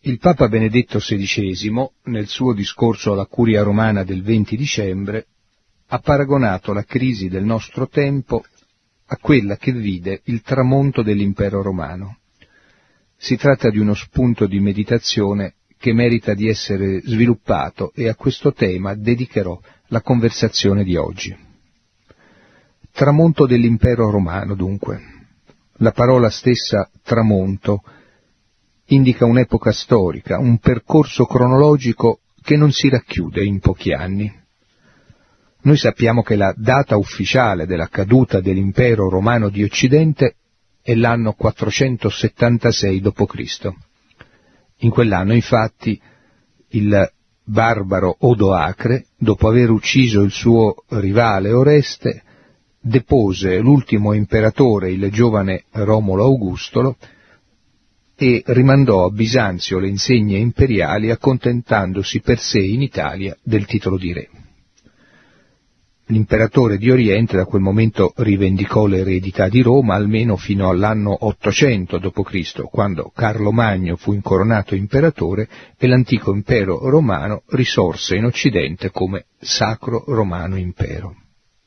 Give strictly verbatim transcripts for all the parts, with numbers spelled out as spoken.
Il Papa Benedetto sedicesimo, nel suo discorso alla Curia Romana del venti dicembre, ha paragonato la crisi del nostro tempo a quella che vide il tramonto dell'impero romano. Si tratta di uno spunto di meditazione che merita di essere sviluppato e a questo tema dedicherò la conversazione di oggi. Tramonto dell'impero romano, dunque. La parola stessa tramonto indica un'epoca storica, un percorso cronologico che non si racchiude in pochi anni. Noi sappiamo che la data ufficiale della caduta dell'impero romano di Occidente è l'anno quattrocentosettantasei dopo Cristo In quell'anno, infatti, il barbaro Odoacre, dopo aver ucciso il suo rivale Oreste, depose l'ultimo imperatore, il giovane Romolo Augustolo, e rimandò a Bisanzio le insegne imperiali, accontentandosi per sé in Italia del titolo di re. L'imperatore di Oriente da quel momento rivendicò l'eredità di Roma almeno fino all'anno ottocento dopo Cristo, quando Carlo Magno fu incoronato imperatore e l'antico impero romano risorse in Occidente come Sacro Romano Impero.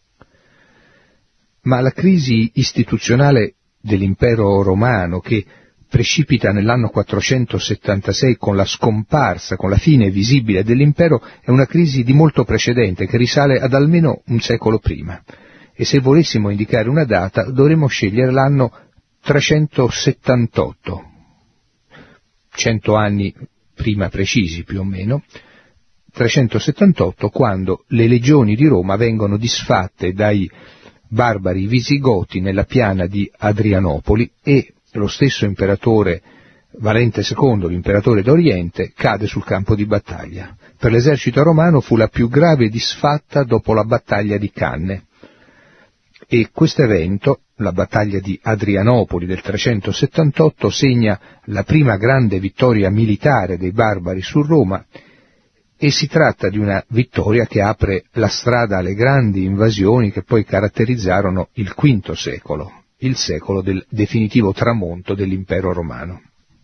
Ma la crisi istituzionale dell'impero romano, che precipita nell'anno quattrocentosettantasei con la scomparsa, con la fine visibile dell'impero, è una crisi di molto precedente, che risale ad almeno un secolo prima. E se volessimo indicare una data, dovremmo scegliere l'anno trecentosettantotto, cento anni prima precisi più o meno, trecentosettantotto, quando le legioni di Roma vengono disfatte dai barbari visigoti nella piana di Adrianopoli e lo stesso imperatore Valente secondo, l'imperatore d'Oriente, cade sul campo di battaglia. Per l'esercito romano fu la più grave disfatta dopo la battaglia di Canne. E questo evento, la battaglia di Adrianopoli del trecentosettantotto, segna la prima grande vittoria militare dei barbari su Roma, e si tratta di una vittoria che apre la strada alle grandi invasioni che poi caratterizzarono il quinto secolo. Il secolo del definitivo tramonto dell'impero romano.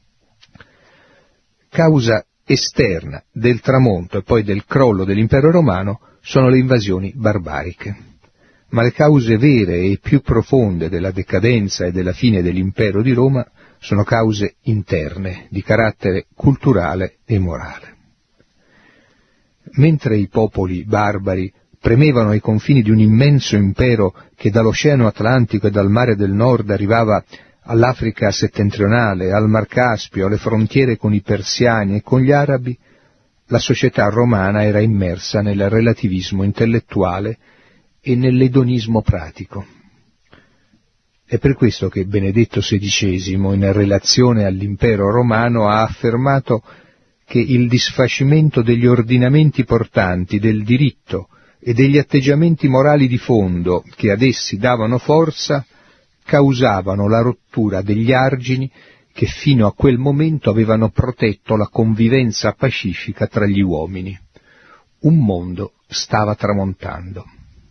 Causa esterna del tramonto e poi del crollo dell'impero romano sono le invasioni barbariche, ma le cause vere e più profonde della decadenza e della fine dell'impero di Roma sono cause interne, di carattere culturale e morale. Mentre i popoli barbari premevano ai confini di un immenso impero che dall'Oceano Atlantico e dal Mare del Nord arrivava all'Africa settentrionale, al Mar Caspio, alle frontiere con i persiani e con gli arabi, la società romana era immersa nel relativismo intellettuale e nell'edonismo pratico. È per questo che Benedetto sedicesimo, in relazione all'impero romano, ha affermato che il disfacimento degli ordinamenti portanti, del diritto e degli atteggiamenti morali di fondo che ad essi davano forza, causavano la rottura degli argini che fino a quel momento avevano protetto la convivenza pacifica tra gli uomini. Un mondo stava tramontando.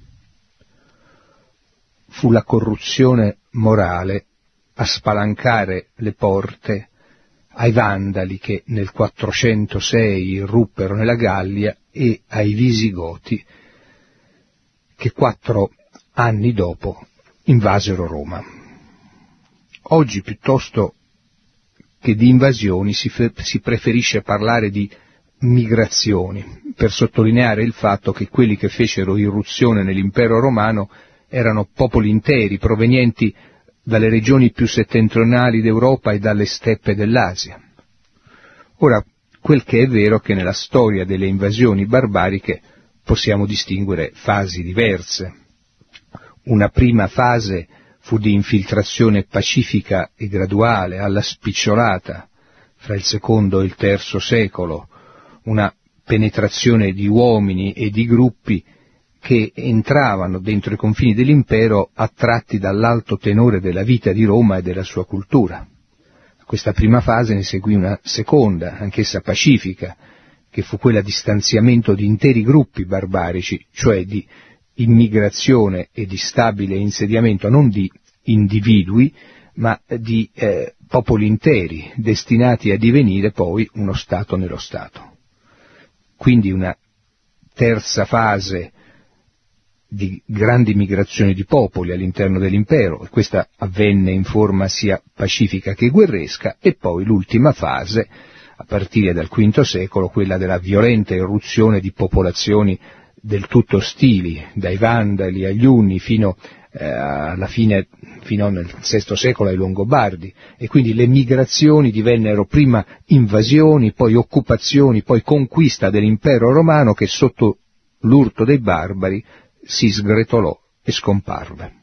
Fu la corruzione morale a spalancare le porte ai Vandali che nel quattrocentosei irruppero nella Gallia e ai Visigoti che quattro anni dopo invasero Roma. Oggi, piuttosto che di invasioni, si, fe- si preferisce parlare di migrazioni, per sottolineare il fatto che quelli che fecero irruzione nell'impero romano erano popoli interi, provenienti dalle regioni più settentrionali d'Europa e dalle steppe dell'Asia. Ora, quel che è vero è che nella storia delle invasioni barbariche possiamo distinguere fasi diverse. Una prima fase fu di infiltrazione pacifica e graduale, alla spicciolata, fra il secondo e il terzo secolo, una penetrazione di uomini e di gruppi che entravano dentro i confini dell'impero attratti dall'alto tenore della vita di Roma e della sua cultura. A questa prima fase ne seguì una seconda, anch'essa pacifica, che fu quella di stanziamento di interi gruppi barbarici, cioè di immigrazione e di stabile insediamento non di individui, ma di eh, popoli interi, destinati a divenire poi uno Stato nello Stato. Quindi una terza fase di grandi migrazioni di popoli all'interno dell'impero, e questa avvenne in forma sia pacifica che guerresca, e poi l'ultima fase, a partire dal quinto secolo, quella della violenta irruzione di popolazioni del tutto ostili, dai Vandali agli Unni fino eh, alla fine, fino nel sesto secolo ai Longobardi, e quindi le migrazioni divennero prima invasioni, poi occupazioni, poi conquista dell'impero romano, che sotto l'urto dei barbari si sgretolò e scomparve.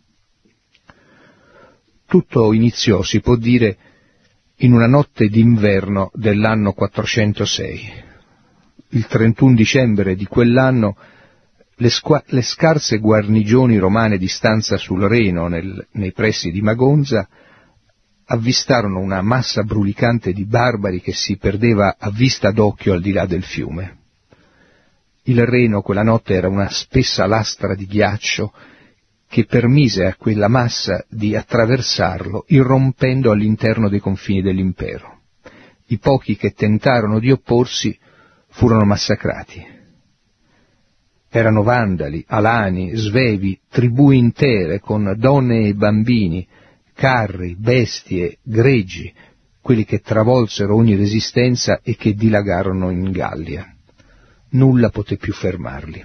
Tutto iniziò, si può dire, in una notte d'inverno dell'anno quattrocentosei. Il trentuno dicembre di quell'anno le, squa- le scarse guarnigioni romane di stanza sul Reno, nel, nei pressi di Magonza, avvistarono una massa brulicante di barbari che si perdeva a vista d'occhio al di là del fiume. Il Reno quella notte era una spessa lastra di ghiaccio che permise a quella massa di attraversarlo, irrompendo all'interno dei confini dell'impero. I pochi che tentarono di opporsi furono massacrati. Erano Vandali, Alani, Svevi, tribù intere con donne e bambini, carri, bestie, greggi, quelli che travolsero ogni resistenza e che dilagarono in Gallia. Nulla poté più fermarli.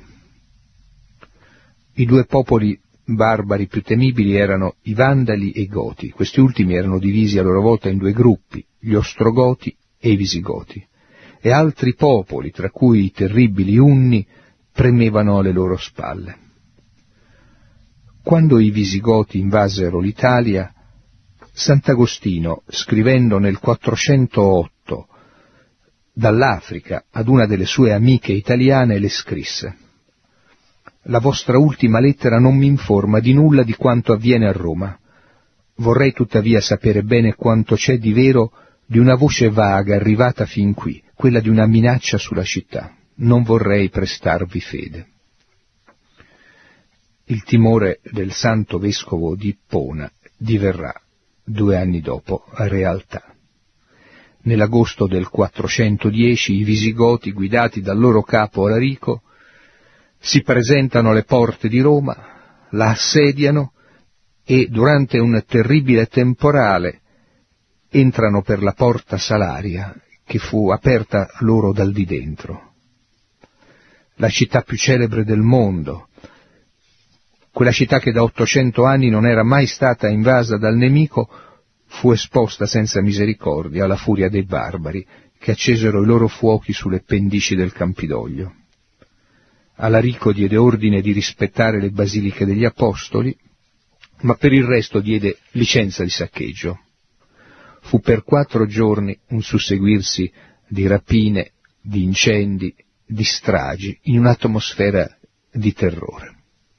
I due popoli barbari più temibili erano i Vandali e i Goti. Questi ultimi erano divisi a loro volta in due gruppi, gli Ostrogoti e i Visigoti, e altri popoli, tra cui i terribili Unni, premevano alle loro spalle. Quando i Visigoti invasero l'Italia, Sant'Agostino, scrivendo nel quattrocentootto dall'Africa ad una delle sue amiche italiane, le scrisse: «La vostra ultima lettera non mi informa di nulla di quanto avviene a Roma. Vorrei tuttavia sapere bene quanto c'è di vero di una voce vaga arrivata fin qui, quella di una minaccia sulla città. Non vorrei prestarvi fede». Il timore del santo vescovo di Ippona diverrà, due anni dopo, realtà. Nell'agosto del quattrocentodieci i Visigoti, guidati dal loro capo Alarico, si presentano alle porte di Roma, la assediano e durante un terribile temporale entrano per la porta Salaria, che fu aperta loro dal di dentro. La città più celebre del mondo, quella città che da ottocento anni non era mai stata invasa dal nemico, fu esposta senza misericordia alla furia dei barbari, che accesero i loro fuochi sulle pendici del Campidoglio. Alarico diede ordine di rispettare le basiliche degli Apostoli, ma per il resto diede licenza di saccheggio. Fu per quattro giorni un susseguirsi di rapine, di incendi, di stragi, in un'atmosfera di terrore.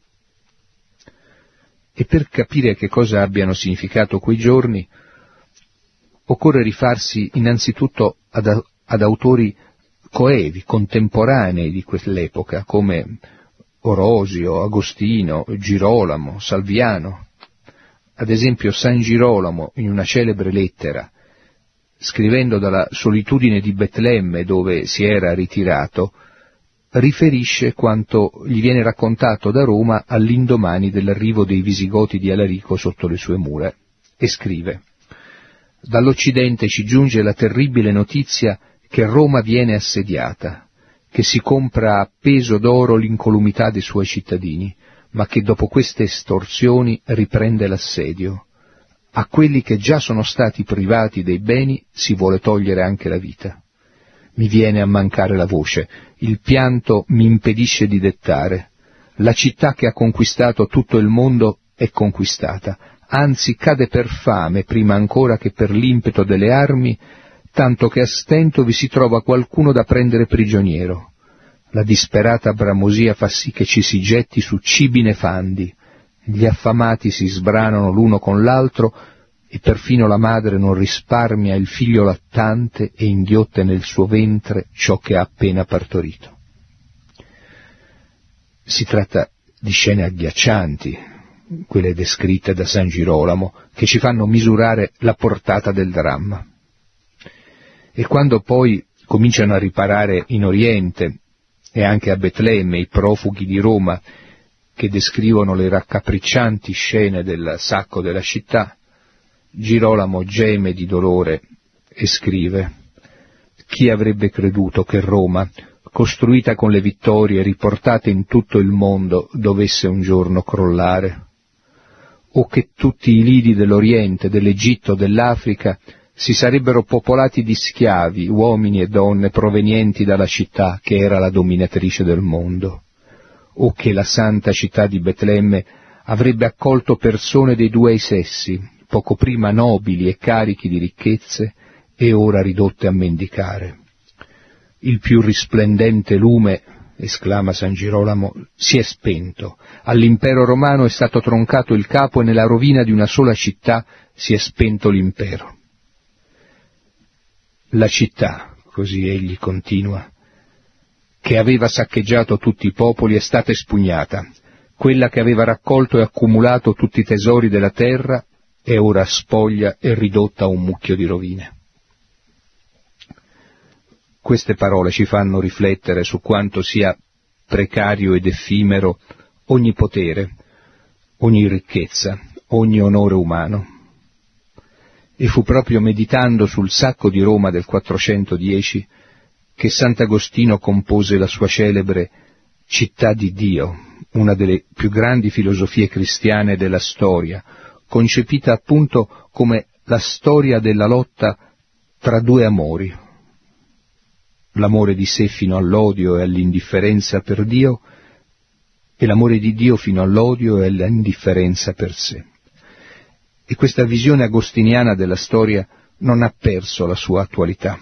E per capire che cosa abbiano significato quei giorni, occorre rifarsi innanzitutto ad, ad autori coevi, contemporanei di quell'epoca, come Orosio, Agostino, Girolamo, Salviano. Ad esempio San Girolamo, in una celebre lettera, scrivendo dalla solitudine di Betlemme dove si era ritirato, riferisce quanto gli viene raccontato da Roma all'indomani dell'arrivo dei Visigoti di Alarico sotto le sue mura, e scrive: «Dall'Occidente ci giunge la terribile notizia che Roma viene assediata, che si compra a peso d'oro l'incolumità dei suoi cittadini, ma che dopo queste estorsioni riprende l'assedio. A quelli che già sono stati privati dei beni si vuole togliere anche la vita. Mi viene a mancare la voce, il pianto mi impedisce di dettare. La città che ha conquistato tutto il mondo è conquistata, anzi cade per fame prima ancora che per l'impeto delle armi, tanto che a stento vi si trova qualcuno da prendere prigioniero. La disperata bramosia fa sì che ci si getti su cibi nefandi, gli affamati si sbranano l'uno con l'altro e perfino la madre non risparmia il figlio lattante e inghiotte nel suo ventre ciò che ha appena partorito». Si tratta di scene agghiaccianti, quelle descritte da San Girolamo, che ci fanno misurare la portata del dramma. E quando poi cominciano a riparare in Oriente e anche a Betlemme i profughi di Roma che descrivono le raccapriccianti scene del sacco della città, Girolamo geme di dolore e scrive: «Chi avrebbe creduto che Roma, costruita con le vittorie riportate in tutto il mondo, dovesse un giorno crollare? O che tutti i lidi dell'Oriente, dell'Egitto, dell'Africa si sarebbero popolati di schiavi, uomini e donne provenienti dalla città che era la dominatrice del mondo? O che la santa città di Betlemme avrebbe accolto persone dei due sessi, poco prima nobili e carichi di ricchezze, e ora ridotte a mendicare? Il più risplendente lume», esclama San Girolamo, «si è spento, all'impero romano è stato troncato il capo e nella rovina di una sola città si è spento l'impero». La città, così egli continua, che aveva saccheggiato tutti i popoli è stata espugnata, quella che aveva raccolto e accumulato tutti i tesori della terra è ora spoglia e ridotta a un mucchio di rovine. Queste parole ci fanno riflettere su quanto sia precario ed effimero ogni potere, ogni ricchezza, ogni onore umano. E fu proprio meditando sul sacco di Roma del quattrocentodieci che Sant'Agostino compose la sua celebre Città di Dio, una delle più grandi filosofie cristiane della storia, concepita appunto come la storia della lotta tra due amori, l'amore di sé fino all'odio e all'indifferenza per Dio e l'amore di Dio fino all'odio e all'indifferenza per sé. E questa visione agostiniana della storia non ha perso la sua attualità.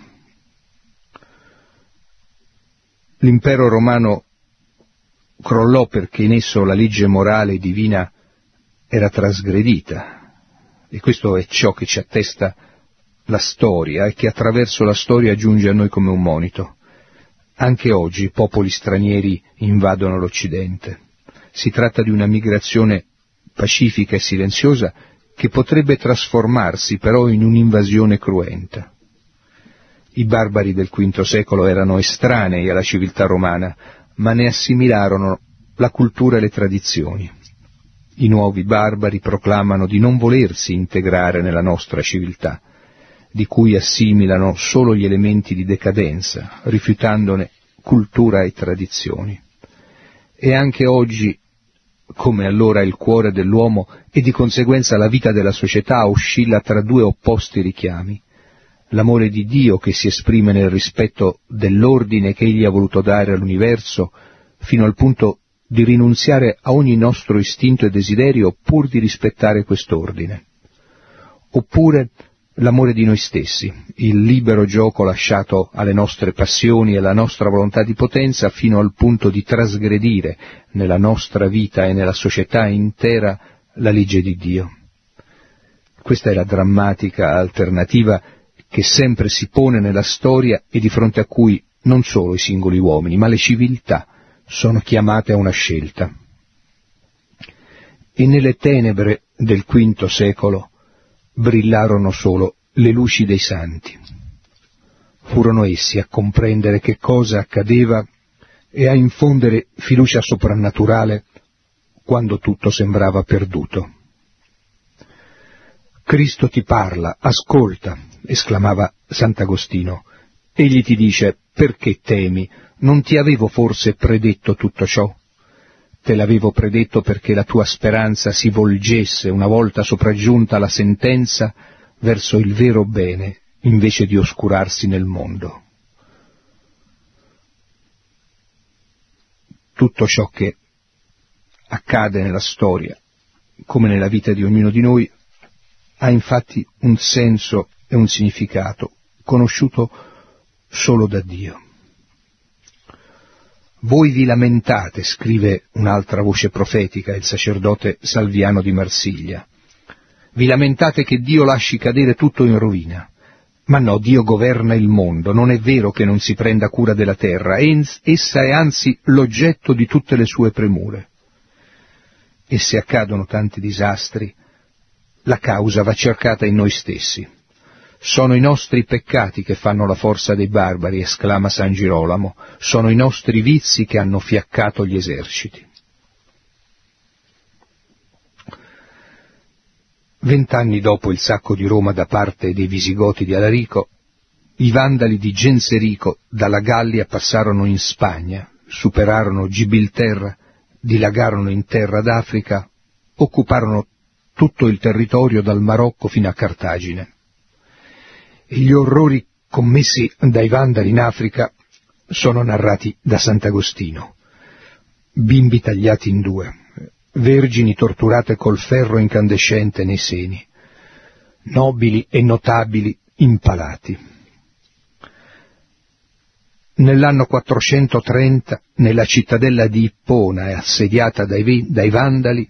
L'impero romano crollò perché in esso la legge morale divina era trasgredita, e questo è ciò che ci attesta la storia e che attraverso la storia giunge a noi come un monito. Anche oggi popoli stranieri invadono l'Occidente. Si tratta di una migrazione pacifica e silenziosa che potrebbe trasformarsi però in un'invasione cruenta. I barbari del quinto secolo erano estranei alla civiltà romana, ma ne assimilarono la cultura e le tradizioni. I nuovi barbari proclamano di non volersi integrare nella nostra civiltà, di cui assimilano solo gli elementi di decadenza, rifiutandone cultura e tradizioni. E anche oggi, come allora, il cuore dell'uomo e di conseguenza la vita della società oscilla tra due opposti richiami: l'amore di Dio che si esprime nel rispetto dell'ordine che Egli ha voluto dare all'universo, fino al punto di rinunziare a ogni nostro istinto e desiderio pur di rispettare quest'ordine. Oppure l'amore di noi stessi, il libero gioco lasciato alle nostre passioni e alla nostra volontà di potenza fino al punto di trasgredire nella nostra vita e nella società intera la legge di Dio. Questa è la drammatica alternativa che sempre si pone nella storia e di fronte a cui non solo i singoli uomini, ma le civiltà sono chiamate a una scelta. E nelle tenebre del quinto secolo brillarono solo le luci dei santi. Furono essi a comprendere che cosa accadeva e a infondere fiducia soprannaturale quando tutto sembrava perduto. «Cristo ti parla, ascolta», esclamava Sant'Agostino. «Egli ti dice: perché temi? Non ti avevo forse predetto tutto ciò? Te l'avevo predetto perché la tua speranza si volgesse, una volta sopraggiunta la sentenza, verso il vero bene, invece di oscurarsi nel mondo». Tutto ciò che accade nella storia, come nella vita di ognuno di noi, ha infatti un senso e un significato conosciuto solo da Dio. «Voi vi lamentate», scrive un'altra voce profetica, il sacerdote Salviano di Marsiglia, «vi lamentate che Dio lasci cadere tutto in rovina. Ma no, Dio governa il mondo, non è vero che non si prenda cura della terra, essa è anzi l'oggetto di tutte le sue premure. e se accadono tanti disastri, la causa va cercata in noi stessi. Sono i nostri peccati che fanno la forza dei barbari, esclama San Girolamo, sono i nostri vizi che hanno fiaccato gli eserciti. Vent'anni dopo il sacco di Roma da parte dei Visigoti di Alarico, i Vandali di Genserico dalla Gallia passarono in Spagna, superarono Gibilterra, dilagarono in terra d'Africa, occuparono tutto il territorio dal Marocco fino a Cartagine. E gli orrori commessi dai Vandali in Africa sono narrati da Sant'Agostino. Bimbi tagliati in due, vergini torturate col ferro incandescente nei seni, nobili e notabili impalati. Nell'anno quattrocentotrenta, nella cittadella di Ippona, assediata dai, dai Vandali,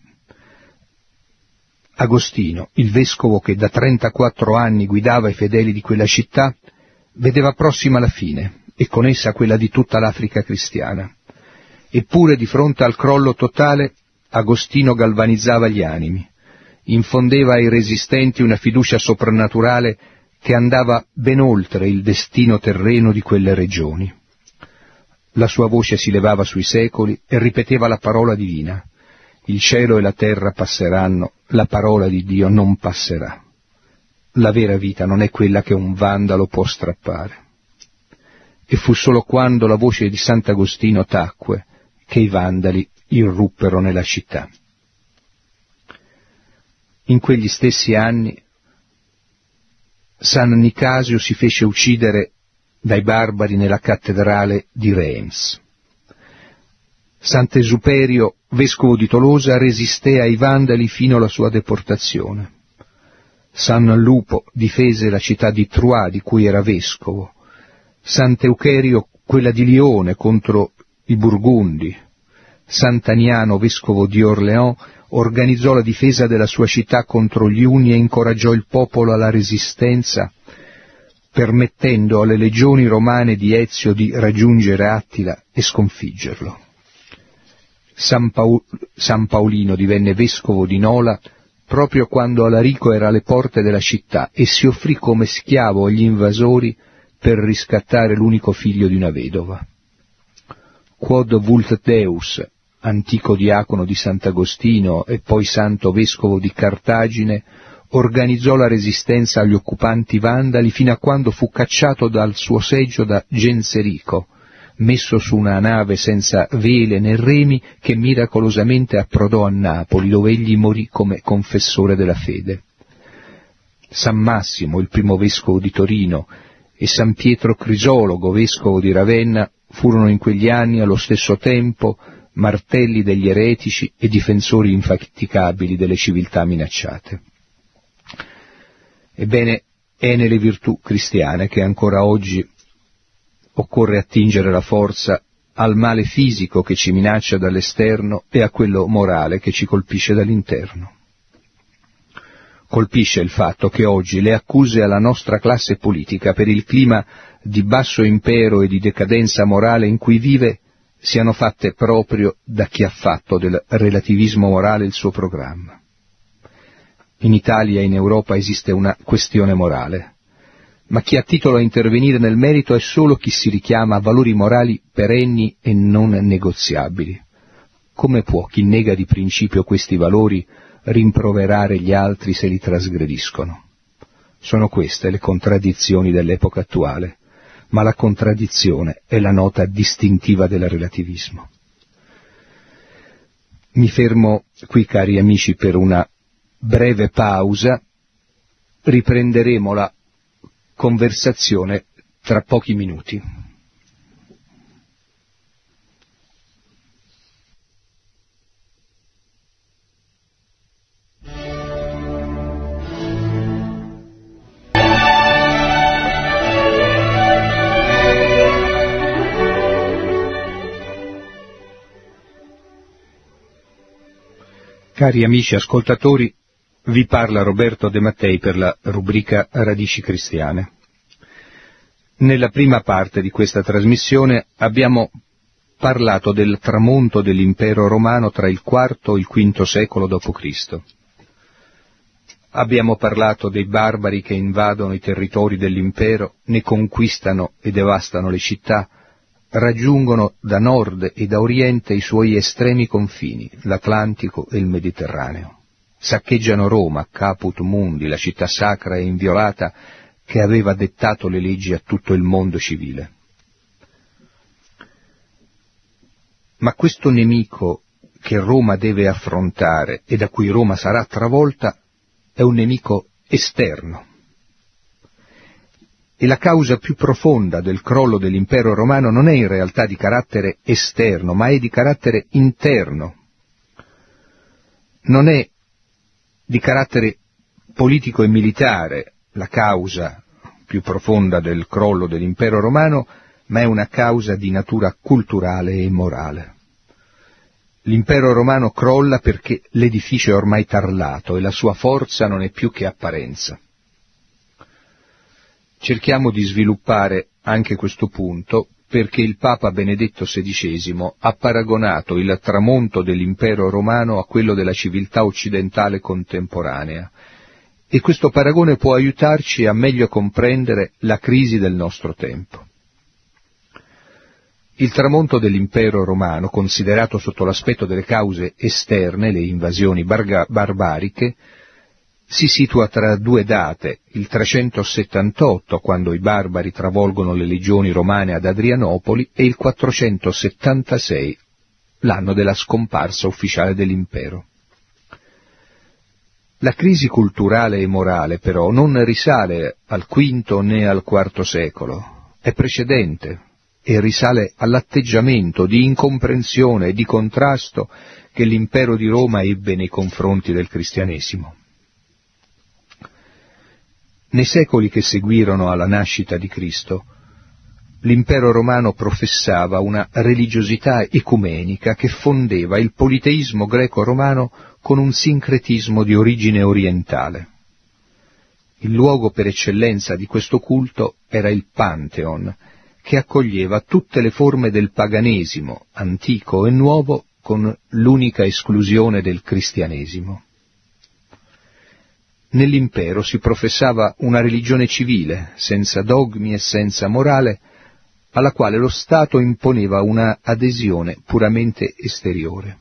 Agostino, il vescovo che da trentaquattro anni guidava i fedeli di quella città, vedeva prossima la fine, e con essa quella di tutta l'Africa cristiana. Eppure di fronte al crollo totale, Agostino galvanizzava gli animi, infondeva ai resistenti una fiducia soprannaturale che andava ben oltre il destino terreno di quelle regioni. La sua voce si levava sui secoli e ripeteva la parola divina. Il cielo e la terra passeranno, la parola di Dio non passerà. La vera vita non è quella che un vandalo può strappare. E fu solo quando la voce di Sant'Agostino tacque che i vandali irruppero nella città. In quegli stessi anni San Nicasio si fece uccidere dai barbari nella cattedrale di Reims. Sant'Esuperio, vescovo di Tolosa, resisté ai vandali fino alla sua deportazione. San Lupo difese la città di Troyes, di cui era vescovo. Sant'Eucherio quella di Lione contro i Burgundi. Sant'Aniano, vescovo di Orléans, organizzò la difesa della sua città contro gli Unni e incoraggiò il popolo alla resistenza, permettendo alle legioni romane di Ezio di raggiungere Attila e sconfiggerlo. San, Paul- San Paolino divenne vescovo di Nola proprio quando Alarico era alle porte della città e si offrì come schiavo agli invasori per riscattare l'unico figlio di una vedova. Quod vult Deus, antico diacono di Sant'Agostino e poi santo vescovo di Cartagine, organizzò la resistenza agli occupanti vandali fino a quando fu cacciato dal suo seggio da Genserico, messo su una nave senza vele né remi che miracolosamente approdò a Napoli, dove egli morì come confessore della fede. San Massimo, il primo vescovo di Torino, e San Pietro Crisologo, vescovo di Ravenna, furono in quegli anni allo stesso tempo martelli degli eretici e difensori infaticabili delle civiltà minacciate. Ebbene, è nelle virtù cristiane che ancora oggi occorre attingere la forza al male fisico che ci minaccia dall'esterno e a quello morale che ci colpisce dall'interno. Colpisce il fatto che oggi le accuse alla nostra classe politica per il clima di basso impero e di decadenza morale in cui vive siano fatte proprio da chi ha fatto del relativismo morale il suo programma. In Italia e in Europa esiste una questione morale, ma chi ha titolo a intervenire nel merito è solo chi si richiama a valori morali perenni e non negoziabili. Come può chi nega di principio questi valori rimproverare gli altri se li trasgrediscono? Sono queste le contraddizioni dell'epoca attuale, ma la contraddizione è la nota distintiva del relativismo. Mi fermo qui, cari amici, per una breve pausa. Riprenderemo la conversazione tra pochi minuti. Cari amici ascoltatori, vi parla Roberto De Mattei per la rubrica Radici Cristiane. Nella prima parte di questa trasmissione abbiamo parlato del tramonto dell'impero romano tra il quarto e il quinto secolo dopo Cristo. Abbiamo parlato dei barbari che invadono i territori dell'impero, ne conquistano e devastano le città, raggiungono da nord e da oriente i suoi estremi confini, l'Atlantico e il Mediterraneo. Saccheggiano Roma, caput mundi, la città sacra e inviolata che aveva dettato le leggi a tutto il mondo civile. Ma questo nemico che Roma deve affrontare e da cui Roma sarà travolta è un nemico esterno. E la causa più profonda del crollo dell'impero romano non è in realtà di carattere esterno, ma è di carattere interno. Non è di carattere politico e militare la causa più profonda del crollo dell'impero romano, ma è una causa di natura culturale e morale. L'impero romano crolla perché l'edificio è ormai tarlato e la sua forza non è più che apparenza. Cerchiamo di sviluppare anche questo punto perché il Papa Benedetto sedicesimo ha paragonato il tramonto dell'impero romano a quello della civiltà occidentale contemporanea e questo paragone può aiutarci a meglio comprendere la crisi del nostro tempo. Il tramonto dell'impero romano, considerato sotto l'aspetto delle cause esterne, le invasioni barga- barbariche, si situa tra due date, il trecentosettantotto, quando i barbari travolgono le legioni romane ad Adrianopoli, e il quattrocentosettantasei, l'anno della scomparsa ufficiale dell'impero. La crisi culturale e morale, però, non risale al quinto né al quarto secolo, è precedente e risale all'atteggiamento di incomprensione e di contrasto che l'impero di Roma ebbe nei confronti del cristianesimo. Nei secoli che seguirono alla nascita di Cristo, l'impero romano professava una religiosità ecumenica che fondeva il politeismo greco-romano con un sincretismo di origine orientale. Il luogo per eccellenza di questo culto era il Pantheon, che accoglieva tutte le forme del paganesimo, antico e nuovo, con l'unica esclusione del cristianesimo. Nell'impero si professava una religione civile, senza dogmi e senza morale, alla quale lo Stato imponeva una adesione puramente esteriore.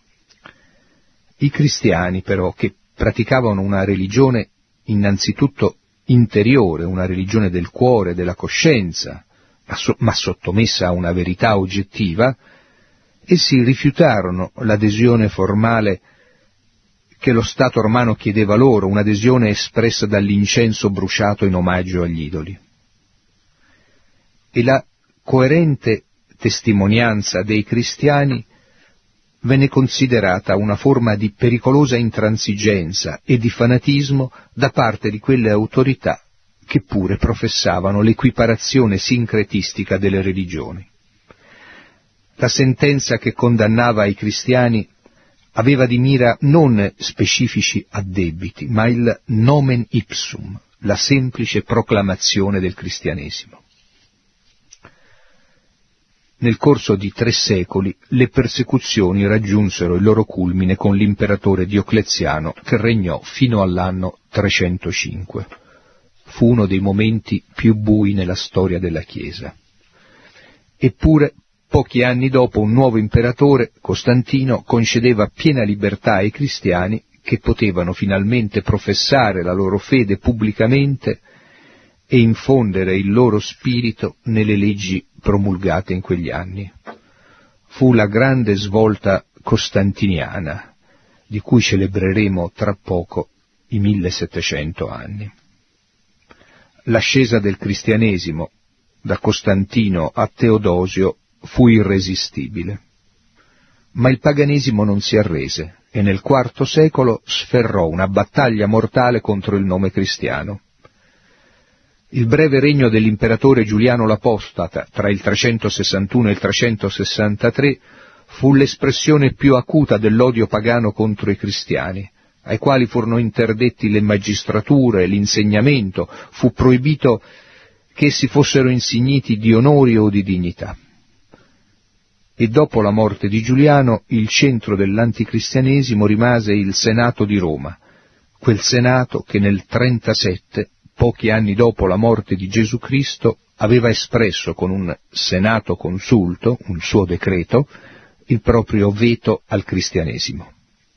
I cristiani, però, che praticavano una religione innanzitutto interiore, una religione del cuore, della coscienza, ma sottomessa a una verità oggettiva, essi rifiutarono l'adesione formale che lo Stato romano chiedeva loro, un'adesione espressa dall'incenso bruciato in omaggio agli idoli. E la coerente testimonianza dei cristiani venne considerata una forma di pericolosa intransigenza e di fanatismo da parte di quelle autorità che pure professavano l'equiparazione sincretistica delle religioni. La sentenza che condannava i cristiani aveva di mira non specifici addebiti, ma il nomen ipsum, la semplice proclamazione del cristianesimo. Nel corso di tre secoli le persecuzioni raggiunsero il loro culmine con l'imperatore Diocleziano, che regnò fino all'anno trecentocinque. Fu uno dei momenti più bui nella storia della Chiesa. Eppure, pochi anni dopo, un nuovo imperatore, Costantino, concedeva piena libertà ai cristiani che potevano finalmente professare la loro fede pubblicamente e infondere il loro spirito nelle leggi promulgate in quegli anni. Fu la grande svolta costantiniana, di cui celebreremo tra poco i millesettecento anni. L'ascesa del cristianesimo da Costantino a Teodosio fu irresistibile. Ma il paganesimo non si arrese e nel quarto secolo sferrò una battaglia mortale contro il nome cristiano. Il breve regno dell'imperatore Giuliano l'Apostata, tra il trecentosessantuno e il trecentosessantatré, fu l'espressione più acuta dell'odio pagano contro i cristiani, ai quali furono interdetti le magistrature, l'insegnamento, fu proibito che essi fossero insigniti di onori o di dignità. e dopo la morte di Giuliano il centro dell'anticristianesimo rimase il Senato di Roma, quel Senato che nel trentasette, pochi anni dopo la morte di Gesù Cristo, aveva espresso con un Senato consulto, un suo decreto, il proprio veto al cristianesimo.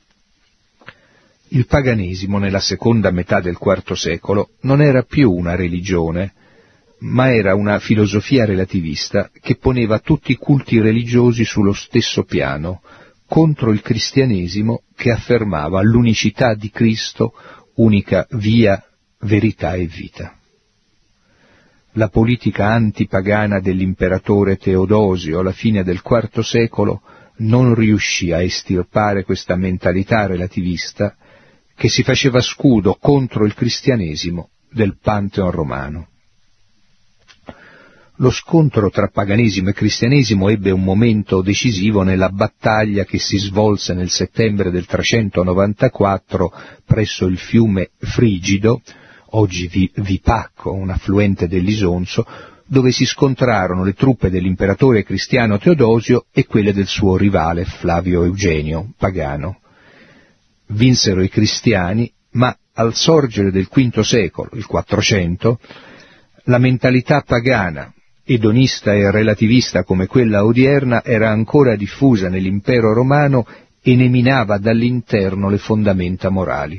Il paganesimo nella seconda metà del quarto secolo non era più una religione, ma era una filosofia relativista che poneva tutti i culti religiosi sullo stesso piano, contro il cristianesimo che affermava l'unicità di Cristo, unica via, verità e vita. La politica antipagana dell'imperatore Teodosio alla fine del quarto secolo non riuscì a estirpare questa mentalità relativista che si faceva scudo contro il cristianesimo del Pantheon romano. Lo scontro tra paganesimo e cristianesimo ebbe un momento decisivo nella battaglia che si svolse nel settembre del trecentonovantaquattro presso il fiume Frigido, oggi Vipacco, un affluente dell'Isonzo, dove si scontrarono le truppe dell'imperatore cristiano Teodosio e quelle del suo rivale Flavio Eugenio, pagano. Vinsero i cristiani, ma al sorgere del quinto secolo, il quattrocento, la mentalità pagana, edonista e relativista come quella odierna, era ancora diffusa nell'impero romano e ne minava dall'interno le fondamenta morali.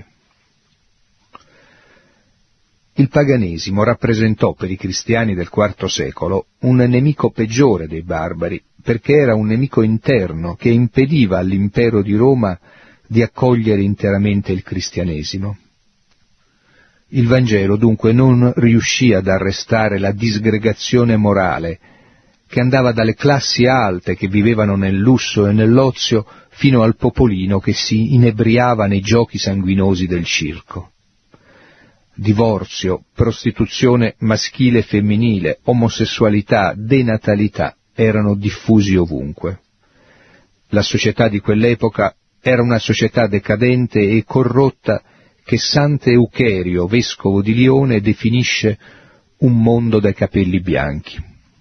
Il paganesimo rappresentò per i cristiani del quarto secolo un nemico peggiore dei barbari, perché era un nemico interno che impediva all'impero di Roma di accogliere interamente il cristianesimo. Il Vangelo dunque non riuscì ad arrestare la disgregazione morale che andava dalle classi alte che vivevano nel lusso e nell'ozio fino al popolino che si inebriava nei giochi sanguinosi del circo. Divorzio, prostituzione maschile e femminile, omosessualità, denatalità erano diffusi ovunque. La società di quell'epoca era una società decadente e corrotta che Sant'Eucherio, vescovo di Lione, definisce un mondo dai capelli bianchi.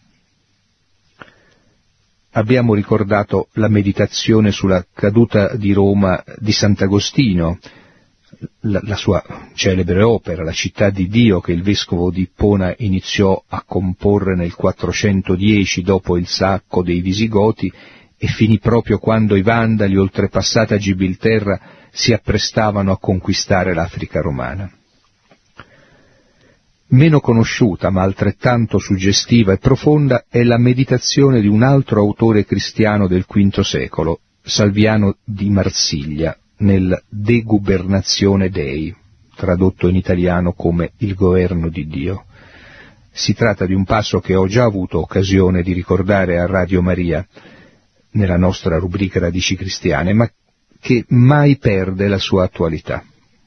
Abbiamo ricordato la meditazione sulla caduta di Roma di Sant'Agostino, la, la sua celebre opera, La città di Dio, che il vescovo di Ippona iniziò a comporre nel quattrocentodieci dopo il sacco dei Visigoti e finì proprio quando i Vandali, oltrepassata Gibilterra, si apprestavano a conquistare l'Africa romana. Meno conosciuta, ma altrettanto suggestiva e profonda, è la meditazione di un altro autore cristiano del quinto secolo, Salviano di Marsiglia, nel De Gubernatione Dei, tradotto in italiano come Il governo di Dio. Si tratta di un passo che ho già avuto occasione di ricordare a Radio Maria, nella nostra rubrica Radici Cristiane, ma che mai perde la sua attualità.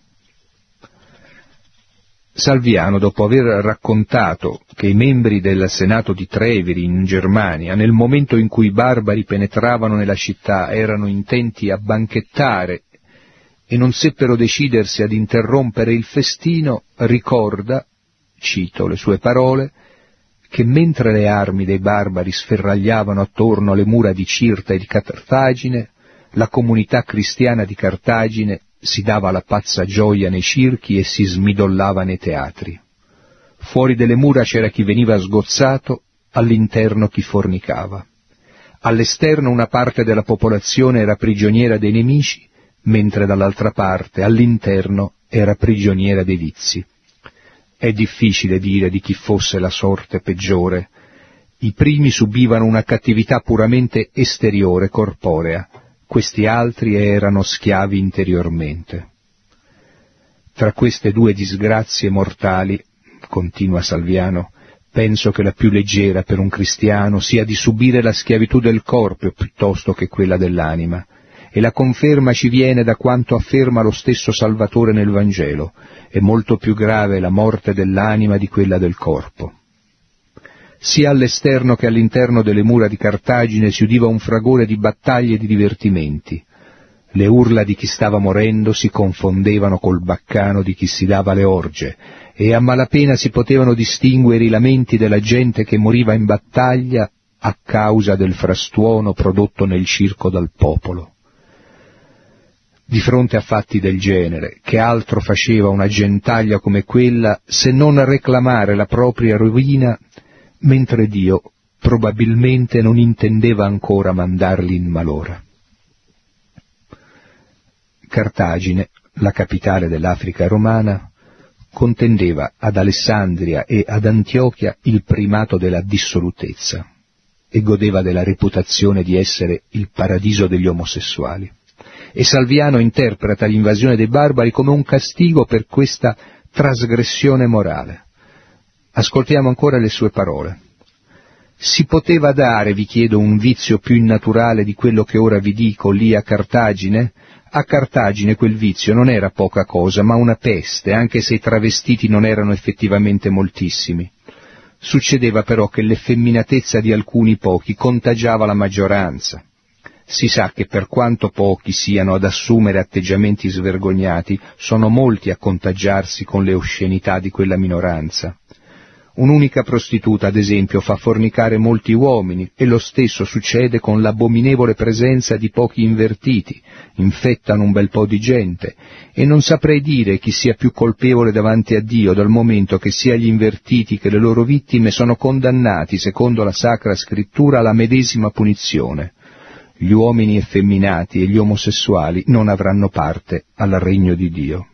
Salviano, dopo aver raccontato che i membri del Senato di Treviri in Germania, nel momento in cui i barbari penetravano nella città, erano intenti a banchettare e non seppero decidersi ad interrompere il festino, ricorda, cito le sue parole, che mentre le armi dei barbari sferragliavano attorno alle mura di Cirta e di Cartagine, la comunità cristiana di Cartagine si dava la pazza gioia nei circhi e si smidollava nei teatri. Fuori delle mura c'era chi veniva sgozzato, all'interno chi fornicava. All'esterno una parte della popolazione era prigioniera dei nemici, mentre dall'altra parte, all'interno, era prigioniera dei vizi. È difficile dire di chi fosse la sorte peggiore. I primi subivano una cattività puramente esteriore, corporea. Questi altri erano schiavi interiormente. Tra queste due disgrazie mortali, continua Salviano, penso che la più leggera per un cristiano sia di subire la schiavitù del corpo piuttosto che quella dell'anima, e la conferma ci viene da quanto afferma lo stesso Salvatore nel Vangelo: è molto più grave la morte dell'anima di quella del corpo. Sia all'esterno che all'interno delle mura di Cartagine si udiva un fragore di battaglie e di divertimenti. Le urla di chi stava morendo si confondevano col baccano di chi si dava le orge, e a malapena si potevano distinguere i lamenti della gente che moriva in battaglia a causa del frastuono prodotto nel circo dal popolo. Di fronte a fatti del genere, che altro faceva una gentaglia come quella se non reclamare la propria rovina, mentre Dio probabilmente non intendeva ancora mandarli in malora. Cartagine, la capitale dell'Africa romana, contendeva ad Alessandria e ad Antiochia il primato della dissolutezza e godeva della reputazione di essere il paradiso degli omosessuali. E Salviano interpreta l'invasione dei barbari come un castigo per questa trasgressione morale. Ascoltiamo ancora le sue parole. Si poteva dare, vi chiedo, un vizio più innaturale di quello che ora vi dico lì a Cartagine? A Cartagine quel vizio non era poca cosa, ma una peste, anche se i travestiti non erano effettivamente moltissimi. Succedeva però che l'effeminatezza di alcuni pochi contagiava la maggioranza. Si sa che per quanto pochi siano ad assumere atteggiamenti svergognati, sono molti a contagiarsi con le oscenità di quella minoranza. Un'unica prostituta, ad esempio, fa fornicare molti uomini, e lo stesso succede con l'abominevole presenza di pochi invertiti, infettano un bel po' di gente, e non saprei dire chi sia più colpevole davanti a Dio, dal momento che sia gli invertiti che le loro vittime sono condannati, secondo la Sacra Scrittura, alla medesima punizione. Gli uomini effeminati e gli omosessuali non avranno parte al regno di Dio.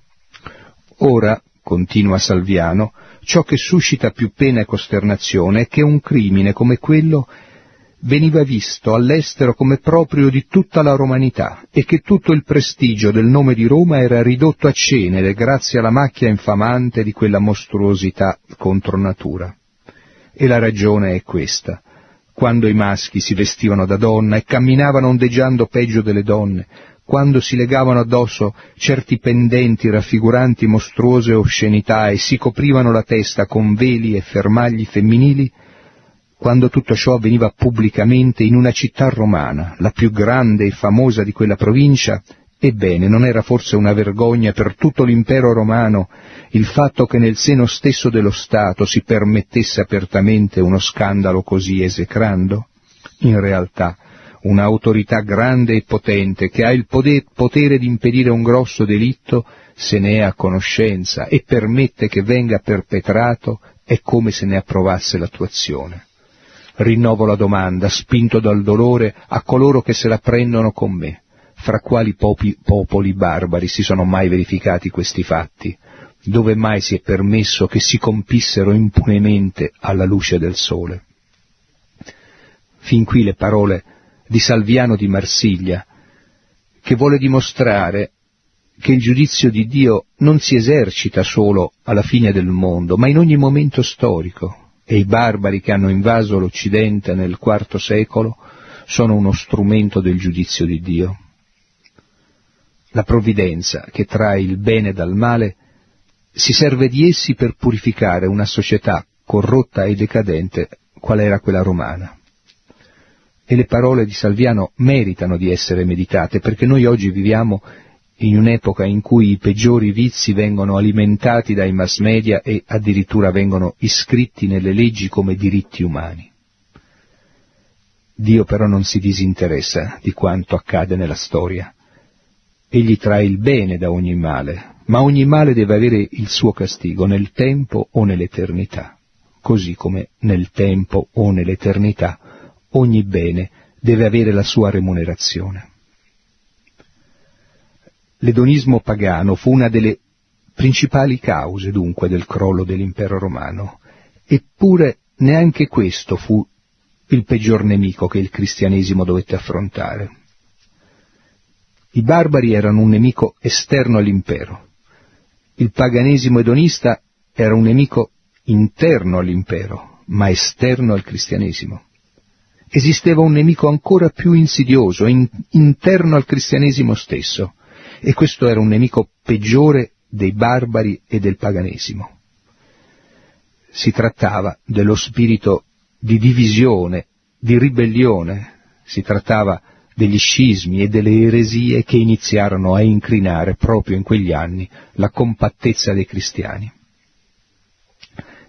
Ora, continua Salviano, ciò che suscita più pena e costernazione è che un crimine come quello veniva visto all'estero come proprio di tutta la romanità e che tutto il prestigio del nome di Roma era ridotto a cenere grazie alla macchia infamante di quella mostruosità contro natura. E la ragione è questa. Quando i maschi si vestivano da donna e camminavano ondeggiando peggio delle donne, quando si legavano addosso certi pendenti raffiguranti mostruose oscenità e si coprivano la testa con veli e fermagli femminili, quando tutto ciò avveniva pubblicamente in una città romana, la più grande e famosa di quella provincia, ebbene, non era forse una vergogna per tutto l'impero romano il fatto che nel seno stesso dello Stato si permettesse apertamente uno scandalo così esecrando? In realtà, un'autorità grande e potente che ha il potere di impedire un grosso delitto, se ne è a conoscenza e permette che venga perpetrato, è come se ne approvasse l'attuazione. Rinnovo la domanda, spinto dal dolore, a coloro che se la prendono con me. Fra quali popi, popoli barbari si sono mai verificati questi fatti? Dove mai si è permesso che si compissero impunemente alla luce del sole? Fin qui le parole di Salviano di Marsiglia, che vuole dimostrare che il giudizio di Dio non si esercita solo alla fine del mondo, ma in ogni momento storico, e i barbari che hanno invaso l'Occidente nel quarto secolo sono uno strumento del giudizio di Dio. La provvidenza, che trae il bene dal male, si serve di essi per purificare una società corrotta e decadente qual era quella romana. E le parole di Salviano meritano di essere meditate, perché noi oggi viviamo in un'epoca in cui i peggiori vizi vengono alimentati dai mass media e addirittura vengono iscritti nelle leggi come diritti umani. Dio però non si disinteressa di quanto accade nella storia. Egli trae il bene da ogni male, ma ogni male deve avere il suo castigo nel tempo o nell'eternità, così come nel tempo o nell'eternità ogni bene deve avere la sua remunerazione. L'edonismo pagano fu una delle principali cause, dunque, del crollo dell'impero romano, eppure neanche questo fu il peggior nemico che il cristianesimo dovette affrontare. I barbari erano un nemico esterno all'impero, il paganesimo edonista era un nemico interno all'impero, ma esterno al cristianesimo. Esisteva un nemico ancora più insidioso, in, interno al cristianesimo stesso, e questo era un nemico peggiore dei barbari e del paganesimo. Si trattava dello spirito di divisione, di ribellione, si trattava degli scismi e delle eresie che iniziarono a incrinare proprio in quegli anni la compattezza dei cristiani.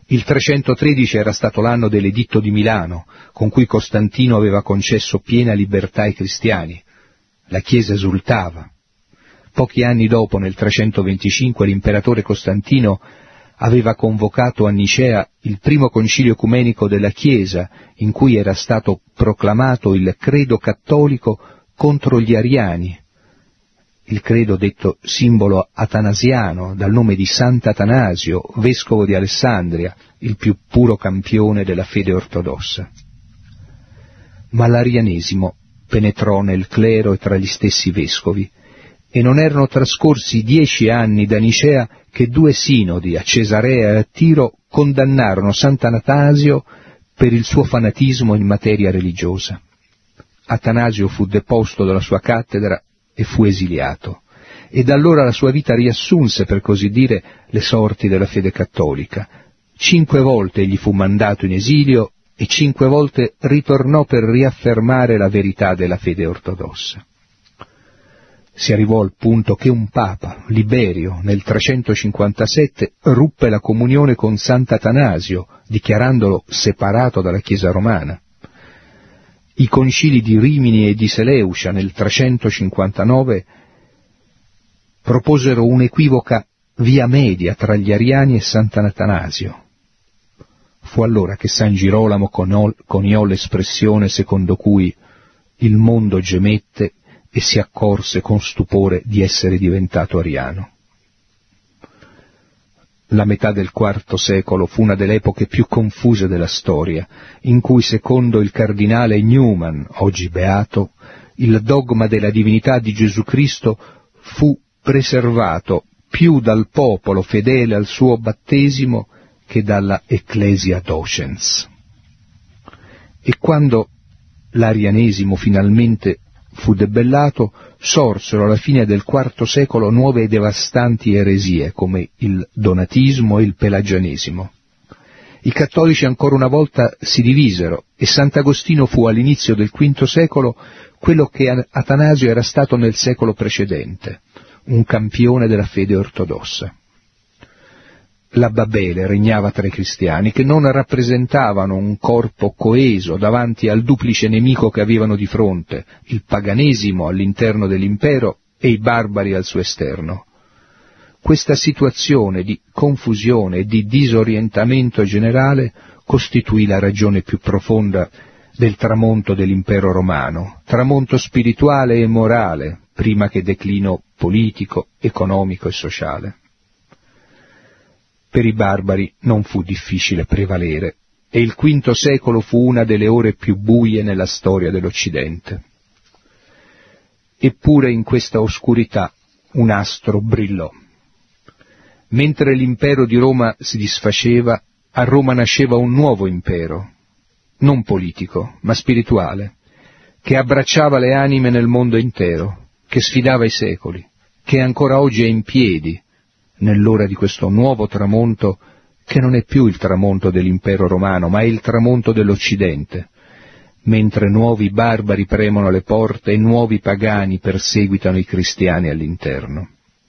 Il trecentotredici era stato l'anno dell'Editto di Milano, con cui Costantino aveva concesso piena libertà ai cristiani. La Chiesa esultava. Pochi anni dopo, nel trecentoventicinque, l'imperatore Costantino aveva convocato a Nicea il primo concilio ecumenico della Chiesa, in cui era stato proclamato il credo cattolico contro gli ariani, il credo detto simbolo atanasiano, dal nome di Sant'Atanasio, vescovo di Alessandria, il più puro campione della fede ortodossa. Ma l'arianesimo penetrò nel clero e tra gli stessi vescovi, e non erano trascorsi dieci anni da Nicea che due sinodi, a Cesarea e a Tiro, condannarono Sant'Atanasio per il suo fanatismo in materia religiosa. Atanasio fu deposto dalla sua cattedra e fu esiliato, e da allora la sua vita riassunse, per così dire, le sorti della fede cattolica. Cinque volte egli fu mandato in esilio e cinque volte ritornò per riaffermare la verità della fede ortodossa. Si arrivò al punto che un papa, Liberio, nel trecentocinquantasette ruppe la comunione con Sant'Atanasio, dichiarandolo separato dalla Chiesa romana. I concili di Rimini e di Seleucia nel trecentocinquantanove proposero un'equivoca via media tra gli ariani e Sant'Atanasio. Fu allora che San Girolamo coniò l'espressione secondo cui il mondo gemette e si accorse con stupore di essere diventato ariano. La metà del quarto secolo fu una delle epoche più confuse della storia, in cui, secondo il cardinale Newman, oggi beato, il dogma della divinità di Gesù Cristo fu preservato più dal popolo fedele al suo battesimo che dalla Ecclesia Docens. E quando l'arianesimo finalmente fu debellato, sorsero alla fine del quarto secolo nuove e devastanti eresie, come il donatismo e il pelagianesimo. I cattolici ancora una volta si divisero, e Sant'Agostino fu all'inizio del quinto secolo quello che Atanasio era stato nel secolo precedente, un campione della fede ortodossa. La Babele regnava tra i cristiani, che non rappresentavano un corpo coeso davanti al duplice nemico che avevano di fronte, il paganesimo all'interno dell'impero e i barbari al suo esterno. Questa situazione di confusione e di disorientamento generale costituì la ragione più profonda del tramonto dell'impero romano, tramonto spirituale e morale, prima che declino politico, economico e sociale. Per i barbari non fu difficile prevalere, e il quinto secolo fu una delle ore più buie nella storia dell'Occidente. Eppure in questa oscurità un astro brillò. Mentre l'impero di Roma si disfaceva, a Roma nasceva un nuovo impero, non politico, ma spirituale, che abbracciava le anime nel mondo intero, che sfidava i secoli, che ancora oggi è in piedi, nell'ora di questo nuovo tramonto, che non è più il tramonto dell'impero romano, ma è il tramonto dell'Occidente, mentre nuovi barbari premono le porte e nuovi pagani perseguitano i cristiani all'interno.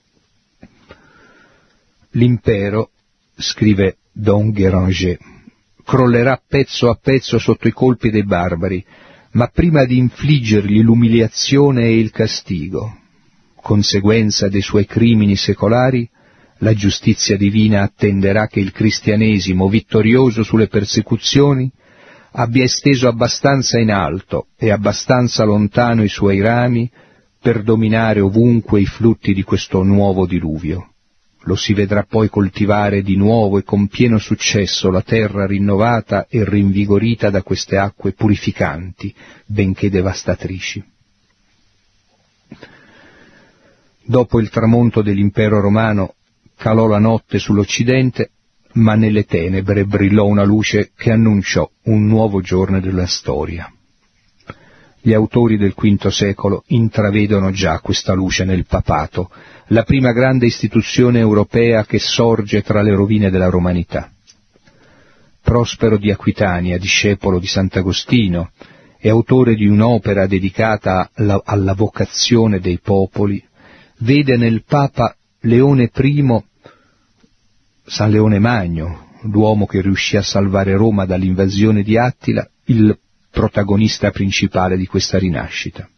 L'impero, scrive Don Guéranger, crollerà pezzo a pezzo sotto i colpi dei barbari, ma prima di infliggergli l'umiliazione e il castigo, conseguenza dei suoi crimini secolari, la giustizia divina attenderà che il cristianesimo, vittorioso sulle persecuzioni, abbia esteso abbastanza in alto e abbastanza lontano i suoi rami per dominare ovunque i flutti di questo nuovo diluvio. Lo si vedrà poi coltivare di nuovo e con pieno successo la terra rinnovata e rinvigorita da queste acque purificanti, benché devastatrici. Dopo il tramonto dell'impero romano calò la notte sull'Occidente, ma nelle tenebre brillò una luce che annunciò un nuovo giorno della storia. Gli autori del quinto secolo intravedono già questa luce nel papato, la prima grande istituzione europea che sorge tra le rovine della romanità. Prospero di Aquitania, discepolo di Sant'Agostino e autore di un'opera dedicata alla, alla vocazione dei popoli, vede nel Papa Leone I, San Leone Magno, l'uomo che riuscì a salvare Roma dall'invasione di Attila, il protagonista principale di questa rinascita.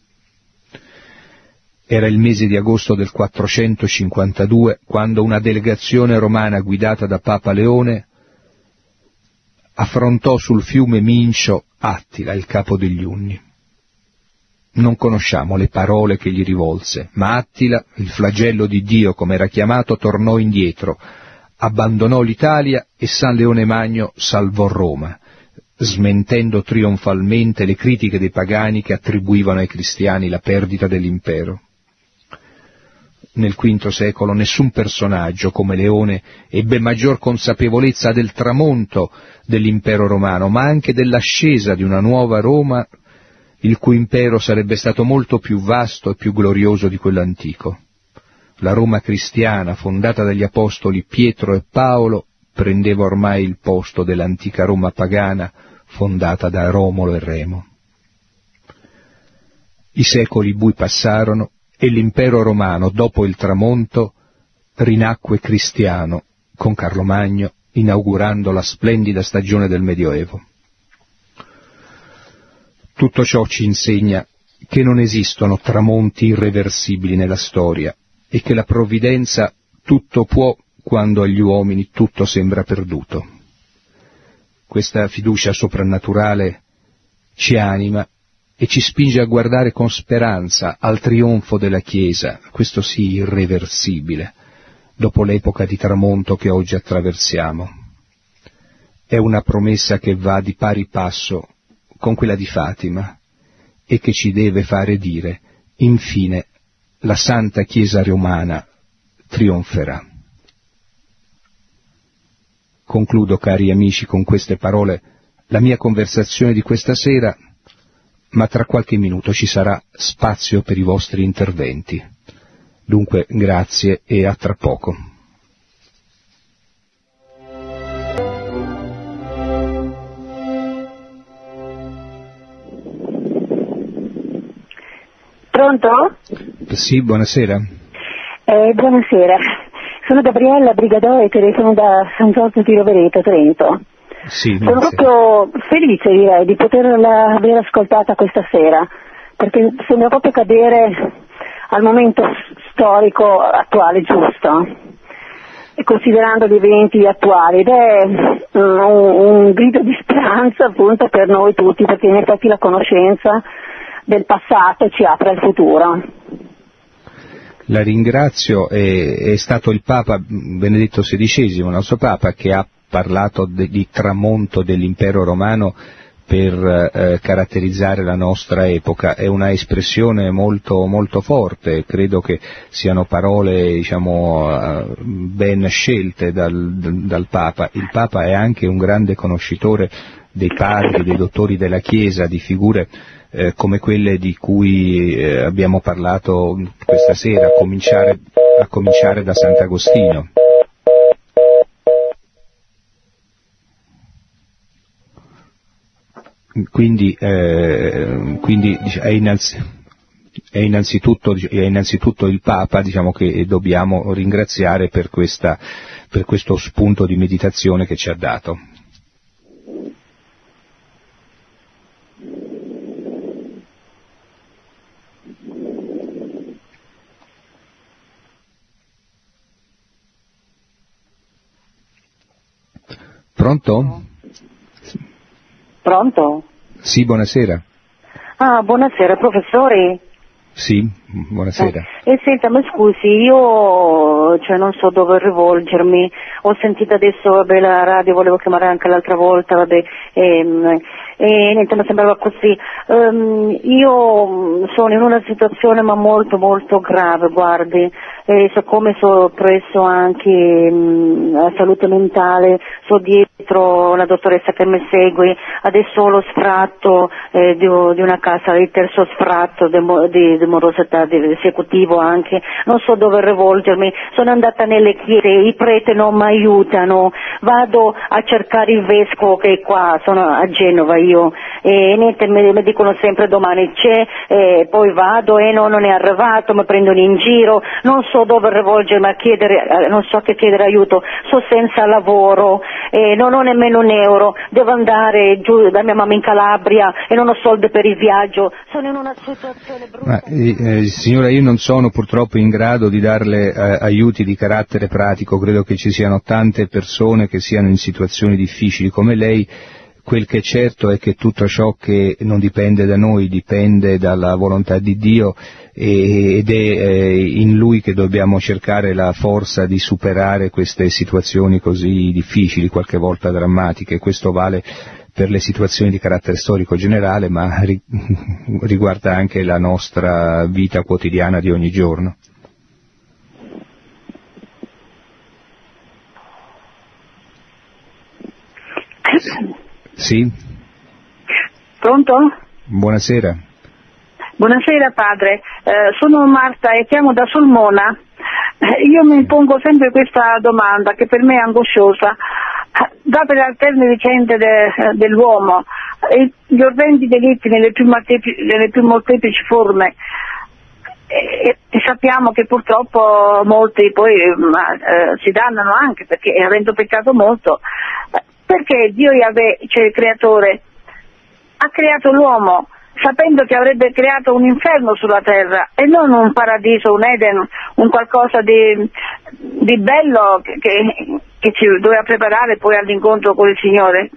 Era il mese di agosto del quattrocentocinquantadue quando una delegazione romana guidata da Papa Leone affrontò sul fiume Mincio Attila, il capo degli Unni. Non conosciamo le parole che gli rivolse, ma Attila, il flagello di Dio come era chiamato, tornò indietro, abbandonò l'Italia e San Leone Magno salvò Roma, smentendo trionfalmente le critiche dei pagani che attribuivano ai cristiani la perdita dell'impero. Nel quinto secolo nessun personaggio come Leone ebbe maggior consapevolezza del tramonto dell'impero romano, ma anche dell'ascesa di una nuova Roma, il cui impero sarebbe stato molto più vasto e più glorioso di quello antico. La Roma cristiana, fondata dagli apostoli Pietro e Paolo, prendeva ormai il posto dell'antica Roma pagana, fondata da Romolo e Remo. I secoli bui passarono e l'impero romano, dopo il tramonto, rinacque cristiano con Carlo Magno, inaugurando la splendida stagione del Medioevo. Tutto ciò ci insegna che non esistono tramonti irreversibili nella storia e che la provvidenza tutto può quando agli uomini tutto sembra perduto. Questa fiducia soprannaturale ci anima e ci spinge a guardare con speranza al trionfo della Chiesa, questo sì irreversibile, dopo l'epoca di tramonto che oggi attraversiamo. È una promessa che va di pari passo con quella di Fatima e che ci deve fare dire, infine, la Santa Chiesa romana trionferà. Concludo, cari amici, con queste parole la mia conversazione di questa sera, ma tra qualche minuto ci sarà spazio per i vostri interventi. Dunque, grazie e a tra poco. Pronto? Sì, buonasera. Eh, buonasera, sono Gabriella Brigadò e telefono da San Giorgio di Rovereto, Trento. Sì, sono proprio felice, direi, di poterla aver ascoltata questa sera, perché sembra proprio cadere al momento storico attuale giusto, e considerando gli eventi attuali, ed è um, un, un grido di speranza appunto per noi tutti, perché in effetti la conoscenza del passato ci apre al futuro. La ringrazio, è, è stato il Papa Benedetto sedicesimo, il nostro Papa, che ha parlato de, di tramonto dell'impero romano per eh, caratterizzare la nostra epoca. È una espressione molto, molto forte, credo che siano parole, diciamo, ben scelte dal, dal Papa. Il Papa è anche un grande conoscitore dei padri, dei dottori della Chiesa, di figure eh, come quelle di cui eh, abbiamo parlato questa sera, a cominciare, a cominciare da Sant'Agostino. Quindi, eh, quindi è, innanzi, è, innanzitutto, è innanzitutto il Papa, diciamo, che dobbiamo ringraziare per, questa, per questo spunto di meditazione che ci ha dato. Pronto? Pronto? Sì, buonasera. Ah, buonasera, professori? Sì, buonasera. Eh, e senta, ma scusi, io cioè, non so dove rivolgermi, ho sentito adesso, vabbè, la radio, volevo chiamare anche l'altra volta, vabbè, ehm, e niente, mi sembrava così. Um, io sono in una situazione ma molto molto grave, guardi, e siccome sono presso anche um, la salute mentale, so dietro la dottoressa che mi segue, adesso ho lo sfratto eh, di, di una casa, il terzo sfratto di, di, di morosità di esecutivo anche, non so dove rivolgermi, sono andata nelle chiese, i preti non mi aiutano, vado a cercare il vescovo che è qua, sono a Genova io, e niente, mi, mi dicono sempre domani c'è, e poi vado e no, non è arrivato, mi prendono in giro, non so so dove rivolgermi a chiedere, non so che chiedere aiuto, sono senza lavoro, eh, non ho nemmeno un euro, devo andare giù da mia mamma in Calabria e non ho soldi per il viaggio, sono in una situazione brutta. Ma, eh, signora, io non sono purtroppo in grado di darle eh, aiuti di carattere pratico, credo che ci siano tante persone che siano in situazioni difficili come lei. Quel che è certo è che tutto ciò che non dipende da noi dipende dalla volontà di Dio ed è in Lui che dobbiamo cercare la forza di superare queste situazioni così difficili, qualche volta drammatiche. Questo vale per le situazioni di carattere storico generale, ma riguarda anche la nostra vita quotidiana di ogni giorno. Sì? Pronto? Buonasera. Buonasera padre, eh, sono Marta e chiamo da Sulmona. Eh, io mi pongo sempre questa domanda che per me è angosciosa. Date le alterne vicende de, dell'uomo, eh, gli orrendi delitti nelle più, molteplici, nelle più molteplici forme, e, e sappiamo che purtroppo molti poi ma, eh, si dannano anche perché avendo peccato molto. Perché Dio Yahweh, cioè il creatore, ha creato l'uomo sapendo che avrebbe creato un inferno sulla terra e non un paradiso, un Eden, un qualcosa di, di bello che, che ci doveva preparare poi all'incontro con il Signore?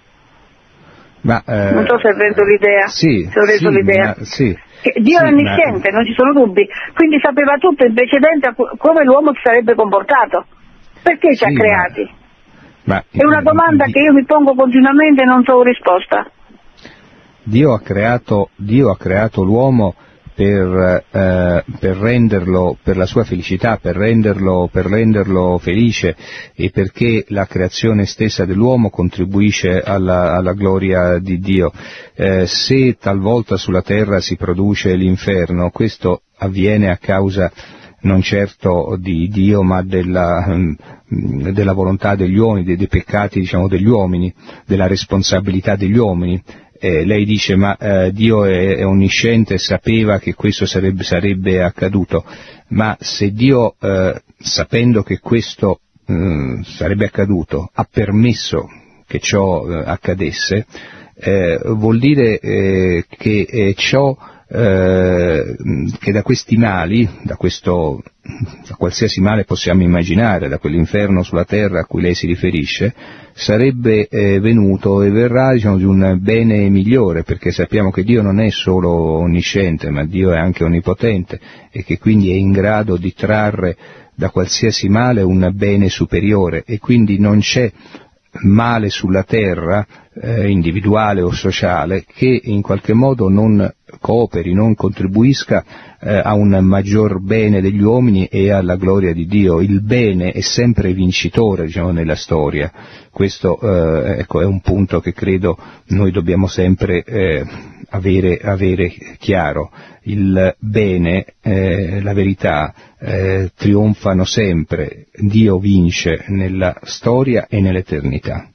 Ma, eh, non so se ho reso l'idea. Sì, se ho reso sì, l'idea. Ma, sì, che Dio sì, è onnisciente, ma... non ci sono dubbi, quindi sapeva tutto in precedente a come l'uomo si sarebbe comportato. Perché ci sì, ha creati? Ma... Ma, è una domanda di... che io mi pongo continuamente e non trovo risposta. Dio ha creato, Dio ha creato l'uomo per, eh, per renderlo, per la sua felicità, per renderlo, per renderlo felice e perché la creazione stessa dell'uomo contribuisce alla, alla gloria di Dio. Eh, se talvolta sulla terra si produce l'inferno, questo avviene a causa non certo di Dio, ma della, della volontà degli uomini, dei, dei peccati, diciamo, degli uomini, della responsabilità degli uomini. Eh, lei dice, ma eh, Dio è, è onnisciente e sapeva che questo sarebbe, sarebbe accaduto, ma se Dio, eh, sapendo che questo eh, sarebbe accaduto, ha permesso che ciò eh, accadesse, eh, vuol dire eh, che eh, ciò Eh, che da questi mali, da questo, da qualsiasi male possiamo immaginare, da quell'inferno sulla terra a cui lei si riferisce, sarebbe eh, venuto e verrà, diciamo, di un bene migliore, perché sappiamo che Dio non è solo onnisciente, ma Dio è anche onnipotente e che quindi è in grado di trarre da qualsiasi male un bene superiore e quindi non c'è male sulla terra, eh, individuale o sociale, che in qualche modo non cooperi, non contribuisca eh, a un maggior bene degli uomini e alla gloria di Dio. Il bene è sempre vincitore, diciamo, nella storia. Questo eh, ecco, è un punto che credo noi dobbiamo sempre eh, avere, avere chiaro. Il bene, eh, la verità, eh, trionfano sempre. Dio vince nella storia e nell'eternità.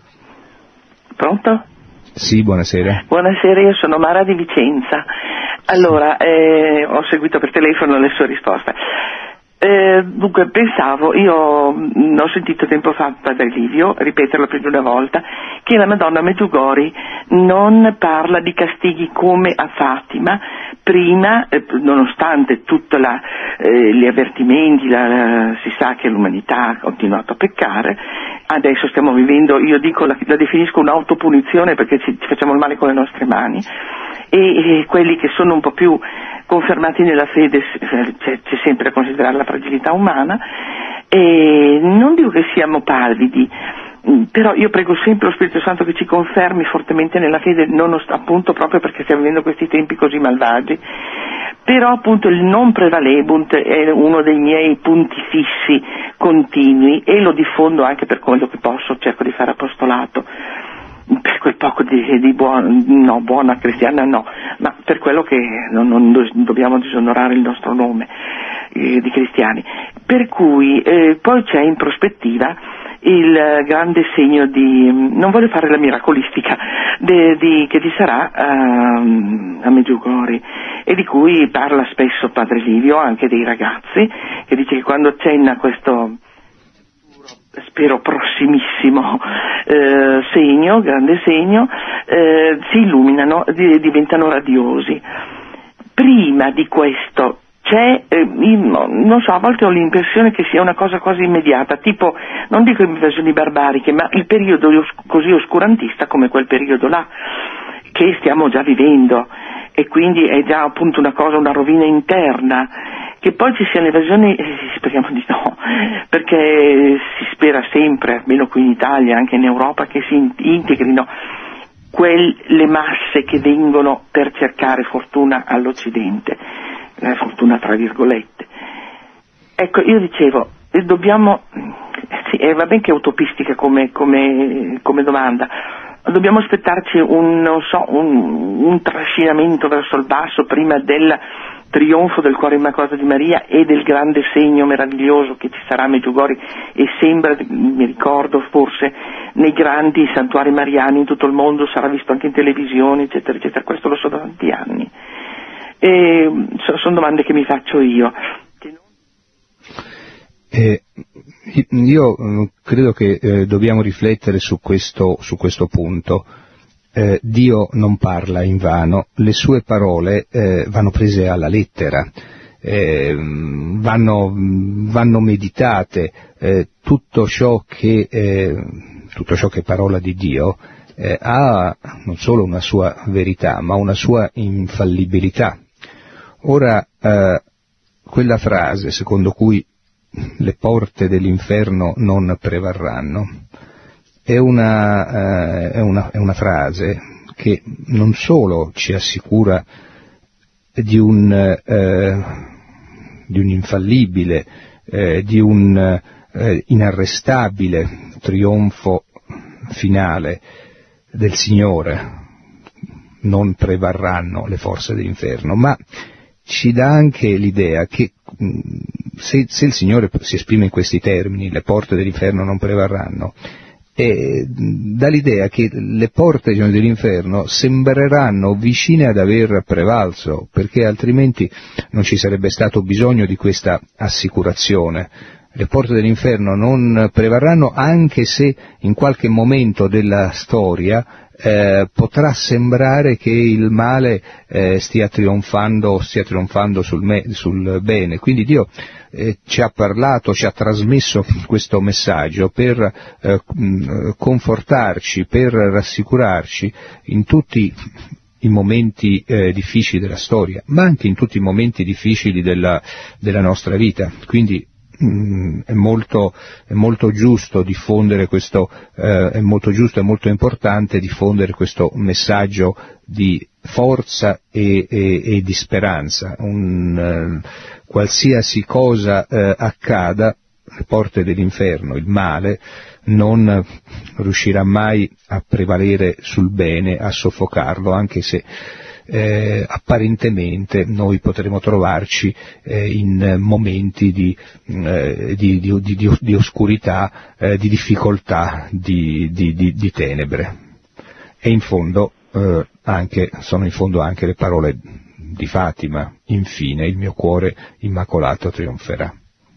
Pronto? Sì, buonasera. Buonasera, io sono Mara di Vicenza. Allora, eh, ho seguito per telefono le sue risposte. Eh, dunque, pensavo, io ho sentito tempo fa Padre Livio ripeterlo più di una volta, che la Madonna Medjugorje non parla di castighi come a Fatima, prima, eh, nonostante tutti eh, gli avvertimenti, la, la, si sa che l'umanità ha continuato a peccare, adesso stiamo vivendo, io dico, la, la definisco un'autopunizione perché ci, ci facciamo il male con le nostre mani, e, e quelli che sono un po' più confermati nella fede, c'è, c'è sempre da considerare la fragilità umana, e non dico che siamo pallidi, però io prego sempre lo Spirito Santo che ci confermi fortemente nella fede, non appunto proprio perché stiamo vivendo questi tempi così malvagi, però appunto il non prevalebunt è uno dei miei punti fissi continui e lo diffondo anche per quello che posso, cerco di fare apostolato, per quel poco di, di buona, no, buona cristiana no, ma per quello che non, non dobbiamo disonorare il nostro nome eh, di cristiani. Per cui eh, poi c'è in prospettiva il grande segno di, non voglio fare la miracolistica, de, di, che ci sarà uh, a Medjugorje, e di cui parla spesso padre Livio, anche dei ragazzi, che dice che quando accenna questo, spero prossimissimo, eh, segno, grande segno, eh, si illuminano, di, diventano radiosi. Prima di questo c'è, eh, non so, a volte ho l'impressione che sia una cosa quasi immediata, tipo, non dico invasioni barbariche, ma il periodo così oscurantista come quel periodo là, che stiamo già vivendo, e quindi è già appunto una cosa, una rovina interna. Che poi ci siano invasioni, eh, speriamo di no, perché si spera sempre, almeno qui in Italia, anche in Europa, che si integrino quelle masse che vengono per cercare fortuna all'Occidente, la fortuna tra virgolette. Ecco, io dicevo, dobbiamo, sì, eh, va ben che è utopistica come, come, come domanda, dobbiamo aspettarci un, non so, un, un trascinamento verso il basso prima del trionfo del cuore immacolato di Maria e del grande segno meraviglioso che ci sarà a Medjugorje, e sembra, mi ricordo forse, nei grandi santuari mariani in tutto il mondo, sarà visto anche in televisione, eccetera, eccetera. Questo lo so da tanti anni. E sono domande che mi faccio io. Eh, io credo che eh, dobbiamo riflettere su questo, su questo punto. Eh, Dio non parla invano, le sue parole eh, vanno prese alla lettera, eh, vanno, vanno meditate, eh, tutto ciò che eh, tutto ciò che è parola di Dio eh, ha non solo una sua verità, ma una sua infallibilità. Ora, eh, quella frase secondo cui le porte dell'inferno non prevarranno è una, eh, è una, è una frase che non solo ci assicura di un, eh, di un infallibile, eh, di un eh, inarrestabile trionfo finale del Signore, non prevarranno le forze dell'inferno, ma ci dà anche l'idea che se, se il Signore si esprime in questi termini, le porte dell'inferno non prevarranno, e dà l'idea che le porte dell'inferno sembreranno vicine ad aver prevalso, perché altrimenti non ci sarebbe stato bisogno di questa assicurazione. Le porte dell'inferno non prevarranno, anche se in qualche momento della storia eh, potrà sembrare che il male eh, stia trionfando, stia trionfando sul, me, sul bene. Quindi Dio eh, ci ha parlato, ci ha trasmesso questo messaggio per eh, confortarci, per rassicurarci in tutti i momenti eh, difficili della storia, ma anche in tutti i momenti difficili della, della nostra vita. Quindi È molto, è molto giusto diffondere questo, eh, è molto giusto e molto importante diffondere questo messaggio di forza e, e, e di speranza. Un, eh, qualsiasi cosa eh, accada, le porte dell'inferno, il male, non riuscirà mai a prevalere sul bene, a soffocarlo, anche se Eh, apparentemente noi potremo trovarci eh, in momenti di, eh, di, di, di, di oscurità, eh, di difficoltà, di, di, di, di tenebre. E in fondo eh, anche, sono in fondo anche le parole di Fatima: infine il mio cuore immacolato trionferà.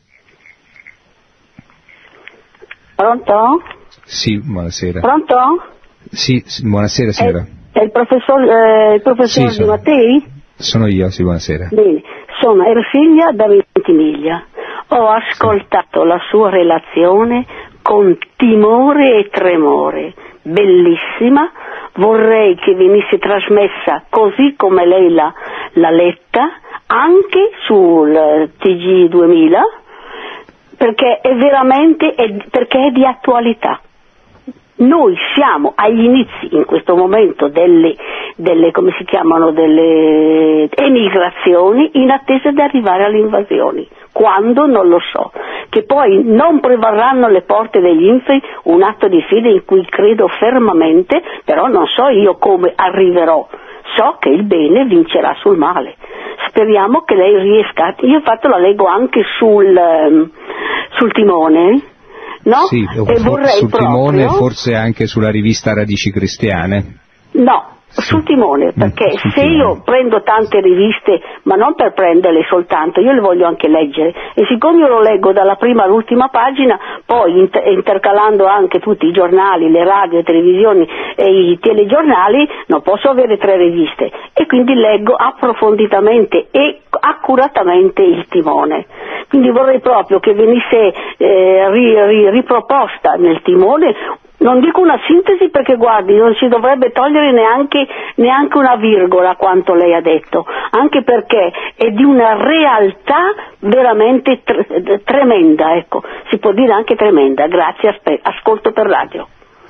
Pronto? Sì, buonasera. Pronto? Sì, buonasera signora. Eh. È il professor, eh, il professor sì, Di Mattei? Sono io, sì, buonasera. Bene, sono Ersilia da Ventimiglia. Ho ascoltato sì. la sua relazione con timore e tremore, bellissima, vorrei che venisse trasmessa così come lei l'ha, l'ha letta, anche sul T G duemila, perché è veramente, è, perché è di attualità. Noi siamo agli inizi in questo momento delle, delle come si chiamano, delle emigrazioni in attesa di arrivare alle invasioni. Quando? Non lo so. Che poi non prevarranno le porte degli inferi, un atto di fede in cui credo fermamente, però non so io come arriverò. So che il bene vincerà sul male. Speriamo che lei riesca. Io infatti la leggo anche sul, sul timone. no? Sì, e vorrei sul proprio... Timone, forse anche sulla rivista Radici Cristiane. No, sì. sul Timone, perché mm, sul se timone. io prendo tante riviste, ma non per prenderle soltanto, io le voglio anche leggere, e siccome io lo leggo dalla prima all'ultima pagina, poi inter- intercalando anche tutti i giornali, le radio, le televisioni e i telegiornali, non posso avere tre riviste, e quindi leggo approfonditamente e accuratamente il Timone. Quindi vorrei proprio che venisse eh, ri- ri- riproposta nel Timone, non dico una sintesi perché guardi, non si dovrebbe togliere neanche, neanche una virgola quanto lei ha detto, anche perché è di una realtà veramente tre- tremenda, ecco, si può dire anche tremenda. Grazie, aspe- ascolto per radio.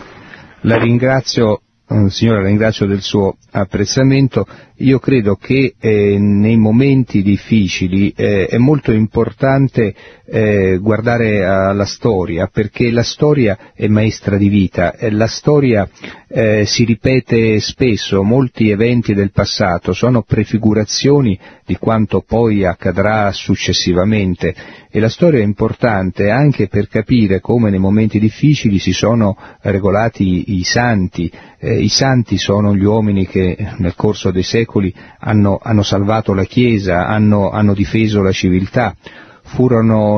La ringrazio, signora, la ringrazio del suo apprezzamento. Io credo che eh, nei momenti difficili eh, è molto importante eh, guardare alla storia, perché la storia è maestra di vita, e la storia eh, si ripete spesso. Molti eventi del passato sono prefigurazioni di quanto poi accadrà successivamente, e la storia è importante anche per capire come nei momenti difficili si sono regolati i, i santi. Eh, i santi sono gli uomini che nel corso dei secoli hanno, hanno salvato la Chiesa, hanno, hanno difeso la civiltà. Furono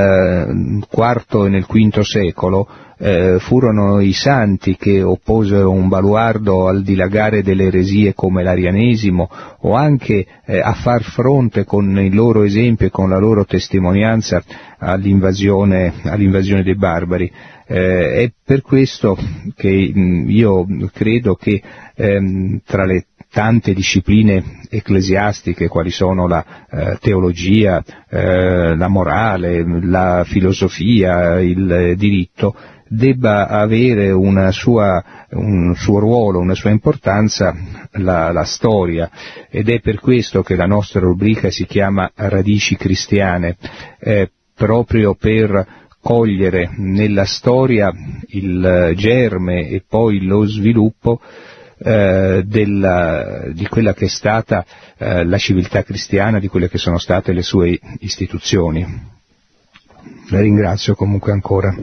nel quarto e nel quinto secolo, eh, furono i santi che opposero un baluardo al dilagare delle eresie come l'arianesimo, o anche eh, a far fronte con il loro esempio e con la loro testimonianza all'invasione, all'invasione dei barbari. Eh, è per questo che mh, io credo che ehm, tra le tante discipline ecclesiastiche, quali sono la eh, teologia, eh, la morale, la filosofia, il diritto, debba avere una sua, un suo ruolo, una sua importanza la, la storia, ed è per questo che la nostra rubrica si chiama Radici Cristiane, eh, proprio per cogliere nella storia il germe e poi lo sviluppo eh, della, di quella che è stata eh, la civiltà cristiana, di quelle che sono state le sue istituzioni. La ringrazio comunque ancora.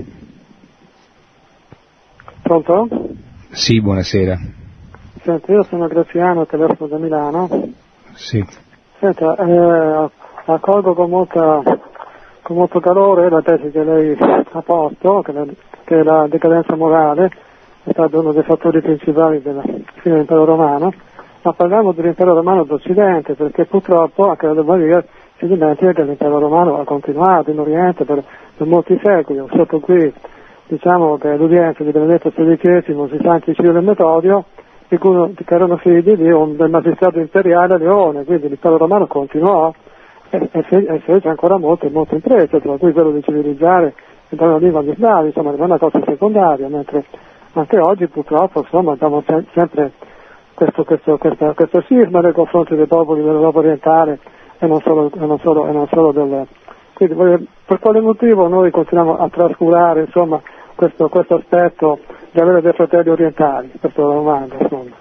Pronto? Sì, buonasera. Senti, io sono Graziano, telefono da Milano. Sì. Senta, eh, accolgo con molta con molto calore la tesi che lei ha posto, che, la, che la decadenza morale è stato uno dei fattori principali della fine dell'impero romano, ma parliamo dell'impero romano d'Occidente, perché purtroppo anche la Maria si dimentica che l'impero romano ha continuato in Oriente per, per molti secoli. Ho sotto qui, diciamo, che l'udienza di Benedetto sedicesimo sui santi Ciro e Metodio, di cui, che erano figli di un, del magistrato imperiale a Leone, quindi l'impero romano continuò e, e, e fece ancora molte, molte imprese, tra cui quello di civilizzare e dare una lingua agli slavi, insomma, non è una cosa secondaria, mentre anche oggi purtroppo, insomma, abbiamo se, sempre questo, questo, questo, questo scisma nei confronti dei popoli dell'Europa orientale e non solo, e non solo, e non solo del... Quindi per quale motivo noi continuiamo a trascurare, insomma, questo, questo aspetto di avere dei fratelli orientali? Questa è la domanda, insomma.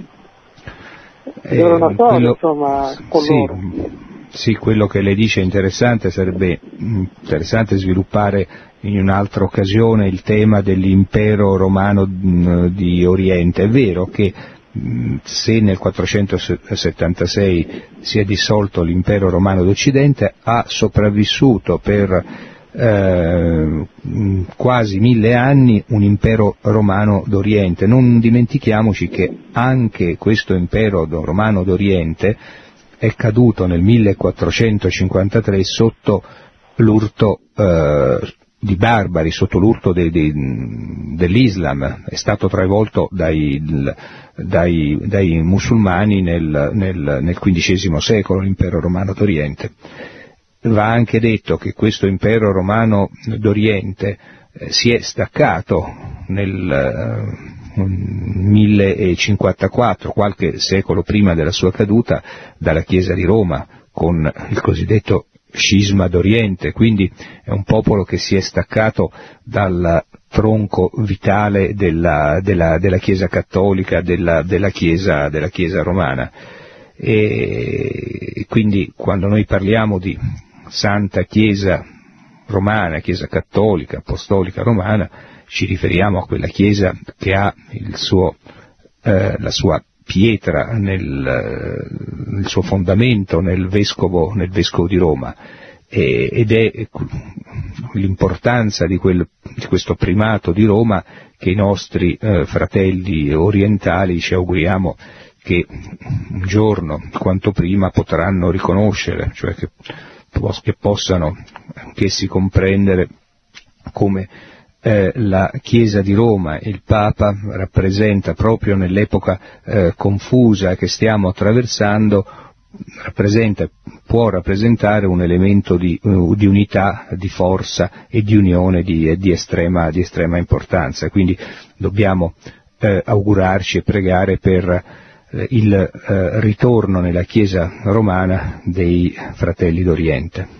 Eh, una storia, quello, insomma, con sì, loro. Sì, quello che lei dice è interessante, sarebbe interessante sviluppare in un'altra occasione il tema dell'impero romano di Oriente. È vero che se nel quattrocentosettantasei si è dissolto l'impero romano d'Occidente, ha sopravvissuto per eh, quasi mille anni un impero romano d'Oriente. Non dimentichiamoci che anche questo impero romano d'Oriente è caduto nel millequattrocentocinquantatré sotto l'urto eh, di barbari, sotto l'urto de, de, dell'Islam, è stato travolto dai, dai, dai musulmani nel, nel, nel quindicesimo secolo, l'impero romano d'Oriente. Va anche detto che questo impero romano d'Oriente eh, si è staccato nel eh, millecinquantaquattro, qualche secolo prima della sua caduta, dalla Chiesa di Roma, con il cosiddetto scisma d'Oriente, quindi è un popolo che si è staccato dal tronco vitale della, della, della Chiesa cattolica, della, della, Chiesa, della Chiesa romana. E quindi quando noi parliamo di Santa Chiesa romana, Chiesa cattolica, apostolica romana, ci riferiamo a quella Chiesa che ha il suo, eh, la sua pietra nel, nel suo fondamento nel vescovo, nel vescovo di Roma, e, ed è l'importanza di, quel, di questo primato di Roma che i nostri eh, fratelli orientali ci auguriamo che un giorno, quanto prima, potranno riconoscere, cioè che, che possano anch'essi comprendere come eh, la Chiesa di Roma e il Papa rappresenta, proprio nell'epoca eh, confusa che stiamo attraversando, rappresenta, può rappresentare un elemento di, uh, di unità, di forza e di unione di, di, estrema, di estrema importanza. Quindi dobbiamo eh, augurarci e pregare per eh, il eh, ritorno nella Chiesa romana dei fratelli d'Oriente.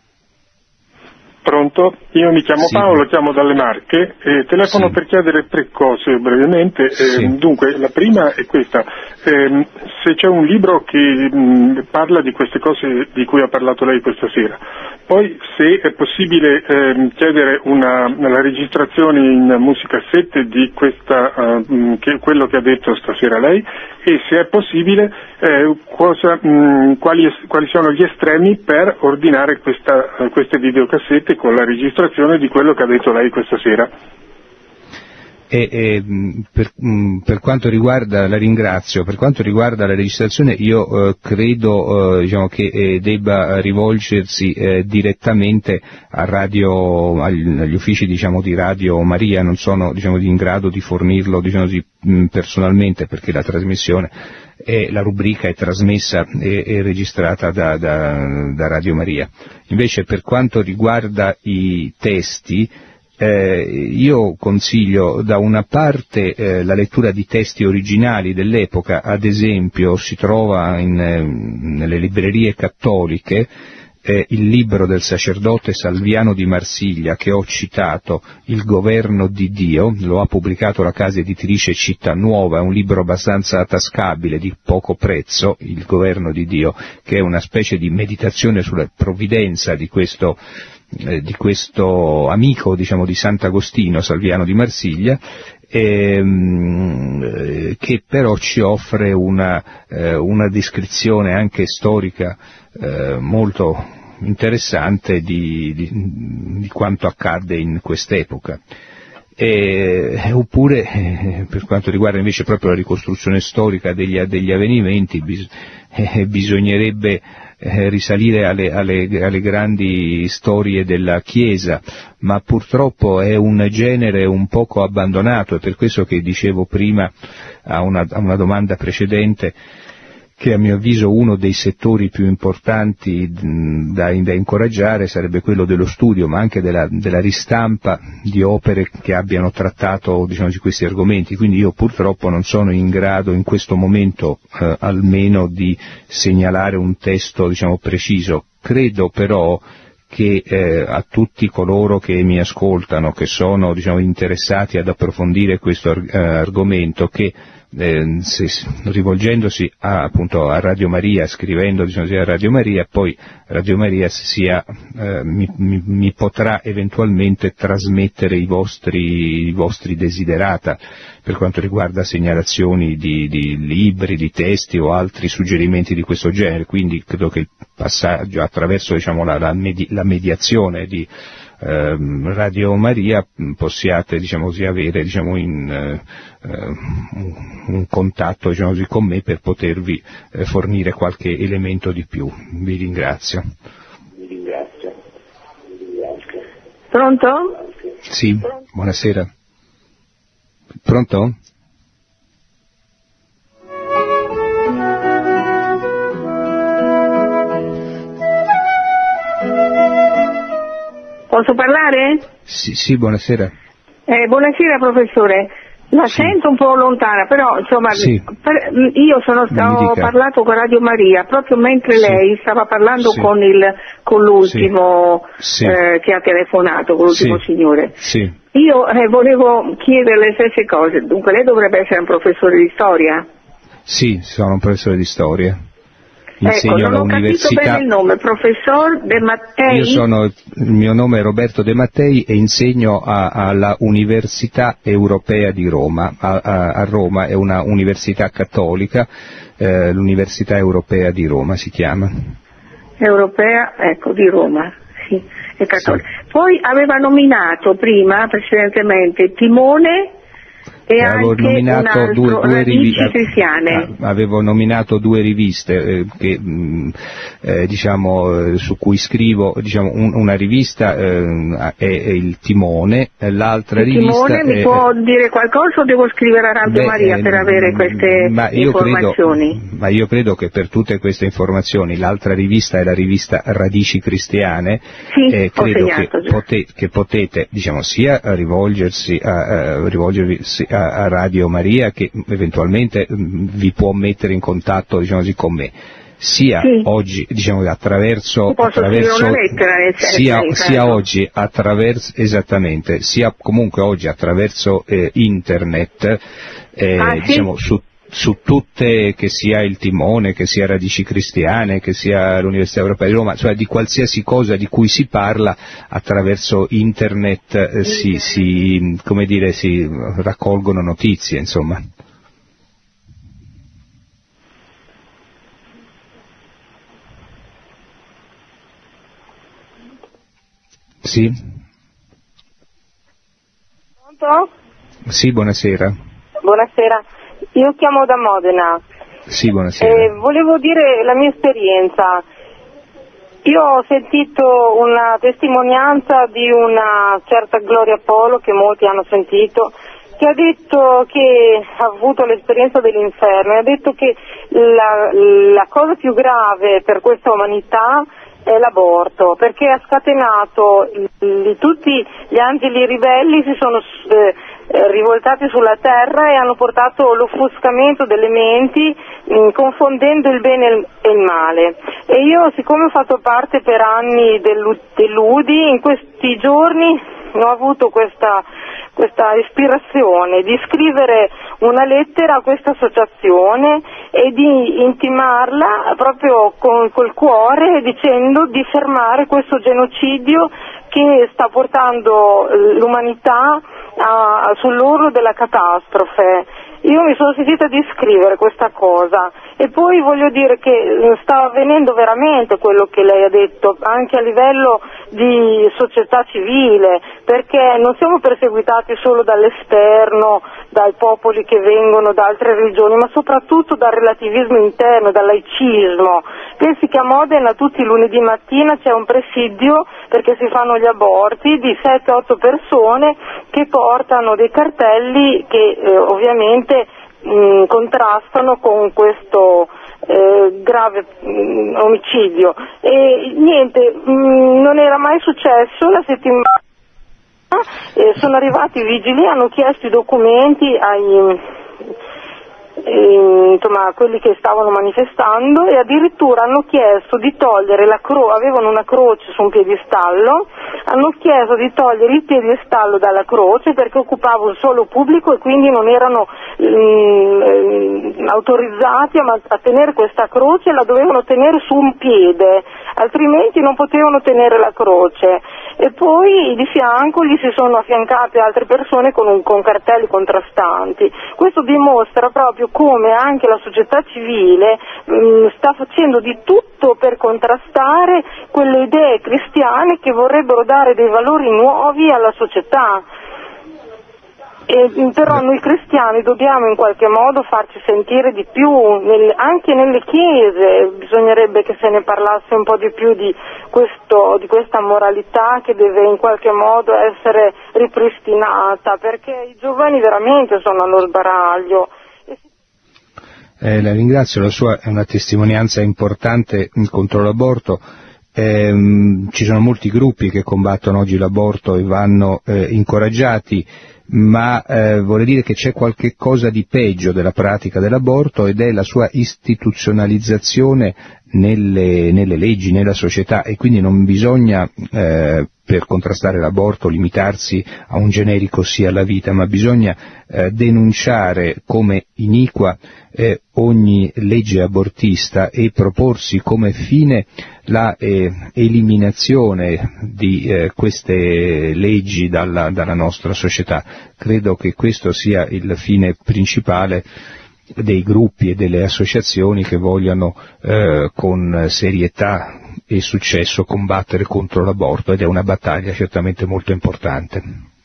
Pronto? Io mi chiamo sì. Paolo, chiamo dalle Marche e telefono sì. per chiedere tre cose brevemente. Sì. Eh, dunque, la prima è questa. Eh, se c'è un libro che mh, parla di queste cose di cui ha parlato lei questa sera. Poi, se è possibile eh, chiedere una, la registrazione in musicassette di questa, uh, che, quello che ha detto stasera lei, e se è possibile eh, cosa, mh, quali, quali sono gli estremi per ordinare questa, uh, queste videocassette con la registrazione di quello che ha detto lei questa sera. E, e, per, per quanto riguarda, la ringrazio, per quanto riguarda la registrazione io eh, credo eh, diciamo che eh, debba rivolgersi eh, direttamente a radio, agli, agli uffici diciamo di Radio Maria, non sono diciamo in grado di fornirlo diciamo così, personalmente, perché la trasmissione e la rubrica è trasmessa e, e registrata da, da, da Radio Maria. Invece per quanto riguarda i testi, Eh, io consiglio da una parte eh, la lettura di testi originali dell'epoca, ad esempio si trova in, eh, nelle librerie cattoliche eh, il libro del sacerdote Salviano di Marsiglia che ho citato, Il governo di Dio, lo ha pubblicato la casa editrice Città Nuova, è un libro abbastanza tascabile, di poco prezzo, Il governo di Dio, che è una specie di meditazione sulla provvidenza di questo di questo amico diciamo di Sant'Agostino, Salviano di Marsiglia, ehm, che però ci offre una, eh, una descrizione anche storica eh, molto interessante di, di, di quanto accadde in quest'epoca. E, oppure eh, per quanto riguarda invece proprio la ricostruzione storica degli, degli avvenimenti bis, eh, bisognerebbe Eh, risalire alle, alle, alle grandi storie della Chiesa, ma purtroppo è un genere un poco abbandonato, è per questo che dicevo prima a una, a una domanda precedente che a mio avviso uno dei settori più importanti da, da incoraggiare sarebbe quello dello studio, ma anche della, della ristampa di opere che abbiano trattato diciamo, di questi argomenti. Quindi io purtroppo non sono in grado in questo momento eh, almeno di segnalare un testo diciamo, preciso. Credo però che eh, a tutti coloro che mi ascoltano, che sono diciamo, interessati ad approfondire questo ar- argomento, che Eh, se, rivolgendosi a, appunto a Radio Maria, scrivendo diciamo così, a Radio Maria, poi Radio Maria sia, eh, mi, mi, mi potrà eventualmente trasmettere i vostri, i vostri desiderata per quanto riguarda segnalazioni di, di libri, di testi o altri suggerimenti di questo genere. Quindi credo che il passaggio attraverso diciamo, la, la, medi, la mediazione di Radio Maria possiate diciamo così, avere diciamo, in, eh, un contatto diciamo così, con me per potervi eh, fornire qualche elemento di più. Vi ringrazio. Vi ringrazio. Pronto? Sì, buonasera. Pronto? Posso parlare? Sì, sì, buonasera. Eh, buonasera professore, la sì. sento un po' lontana, però insomma sì. per, io sono, ho parlato con Radio Maria proprio mentre sì. lei stava parlando sì. con, il, con l'ultimo sì. Eh, che ha telefonato, con l'ultimo sì. signore. Sì. Io eh, volevo chiedere le stesse cose, dunque lei dovrebbe essere un professore di storia? Sì, sono un professore di storia. insegno ecco, non ho all'università. capito bene il nome, professor De Mattei? Io sono, il mio nome è Roberto De Mattei e insegno a, alla Università Europea di Roma. A, a, a Roma è una università cattolica, eh, l'Università Europea di Roma si chiama. Europea, ecco, di Roma, sì, è cattolica. Sì. Poi aveva nominato prima, precedentemente, Timone e Eh, avevo anche nominato un altro, due, due Radici rivi- Cristiane. ah, avevo nominato due riviste eh, che, mh, eh, diciamo, eh, su cui scrivo, diciamo, un, una rivista eh, è, è il Timone, l'altra il rivista Timone mi è, può dire qualcosa o devo scrivere a Radio beh, Maria per avere queste ma io informazioni? Credo, ma io credo che per tutte queste informazioni l'altra rivista è la rivista Radici Cristiane, Sì, eh, ho credo segnato che, già. pote, che potete, diciamo, sia rivolgersi a, a, rivolgervi a, a Radio Maria, che eventualmente mh, vi può mettere in contatto, diciamo così, con me, sia Sì. oggi, diciamo, attraverso, Posso attraverso scrivere una lettera, nel senso, sia, in sia caso. oggi attraverso, esattamente, sia comunque oggi attraverso eh, internet, eh, Ah, sì? diciamo, su su tutte, che sia il Timone, che sia Radici Cristiane, che sia l'Università Europea di Roma, cioè di qualsiasi cosa di cui si parla attraverso internet eh, si, si, come dire, si raccolgono notizie, insomma. Sì? Pronto? Sì, buonasera. Buonasera, io chiamo da Modena. Sì, buonasera. Eh, volevo dire la mia esperienza. Io ho sentito una testimonianza di una certa Gloria Polo, che molti hanno sentito, che ha detto che ha avuto l'esperienza dell'inferno e ha detto che la, la cosa più grave per questa umanità è l'aborto, perché ha scatenato il, tutti gli angeli ribelli si sono eh, rivoltati sulla terra e hanno portato l'offuscamento delle menti, mh, confondendo il bene e il male. E io, siccome ho fatto parte per anni dell'U D I, in questi giorni ho avuto questa questa ispirazione di scrivere una lettera a questa associazione e di intimarla proprio con, col cuore, dicendo di fermare questo genocidio che sta portando l'umanità sull'orlo della catastrofe. Io mi sono sentita di scrivere questa cosa e poi voglio dire che sta avvenendo veramente quello che lei ha detto, anche a livello di società civile, perché non siamo perseguitati solo dall'esterno, dai popoli che vengono da altre religioni, ma soprattutto dal relativismo interno, dal laicismo. Pensi che a Modena tutti i lunedì mattina c'è un presidio perché si fanno gli aborti di sette otto persone che portano dei cartelli che eh, ovviamente mh, contrastano con questo eh, grave mh, omicidio. E niente, mh, non era mai successo la settimana. Eh, sono arrivati i vigili, hanno chiesto i documenti ai eh, insomma, quelli che stavano manifestando e addirittura hanno chiesto di togliere la croce, avevano una croce su un piedistallo, hanno chiesto di togliere il piedistallo dalla croce perché occupava un suolo pubblico e quindi non erano mh, autorizzati a, a tenere questa croce, la dovevano tenere su un piede, altrimenti non potevano tenere la croce. E poi di fianco gli si sono affiancate altre persone con, un, con cartelli contrastanti. Questo dimostra proprio come anche la società civile mh, sta facendo di tutto per contrastare quelle idee cristiane che vorrebbero dare dei valori nuovi alla società. E, però noi cristiani dobbiamo in qualche modo farci sentire di più, nel, anche nelle chiese bisognerebbe che se ne parlasse un po' di più di, questo, di questa moralità che deve in qualche modo essere ripristinata, perché i giovani veramente sono allo sbaraglio. Eh, la ringrazio, la sua è una testimonianza importante contro l'aborto. Eh, ci sono molti gruppi che combattono oggi l'aborto e vanno eh, incoraggiati, ma eh, vuole dire che c'è qualche cosa di peggio della pratica dell'aborto ed è la sua istituzionalizzazione nelle, nelle leggi, nella società, e quindi non bisogna eh, per contrastare l'aborto limitarsi a un generico sì alla vita, ma bisogna eh, denunciare come iniqua eh, ogni legge abortista e proporsi come fine la eh, eliminazione di eh, queste leggi dalla, dalla nostra società. Credo che questo sia il fine principale dei gruppi e delle associazioni che vogliono eh, con serietà e successo combattere contro l'aborto, ed è una battaglia certamente molto importante.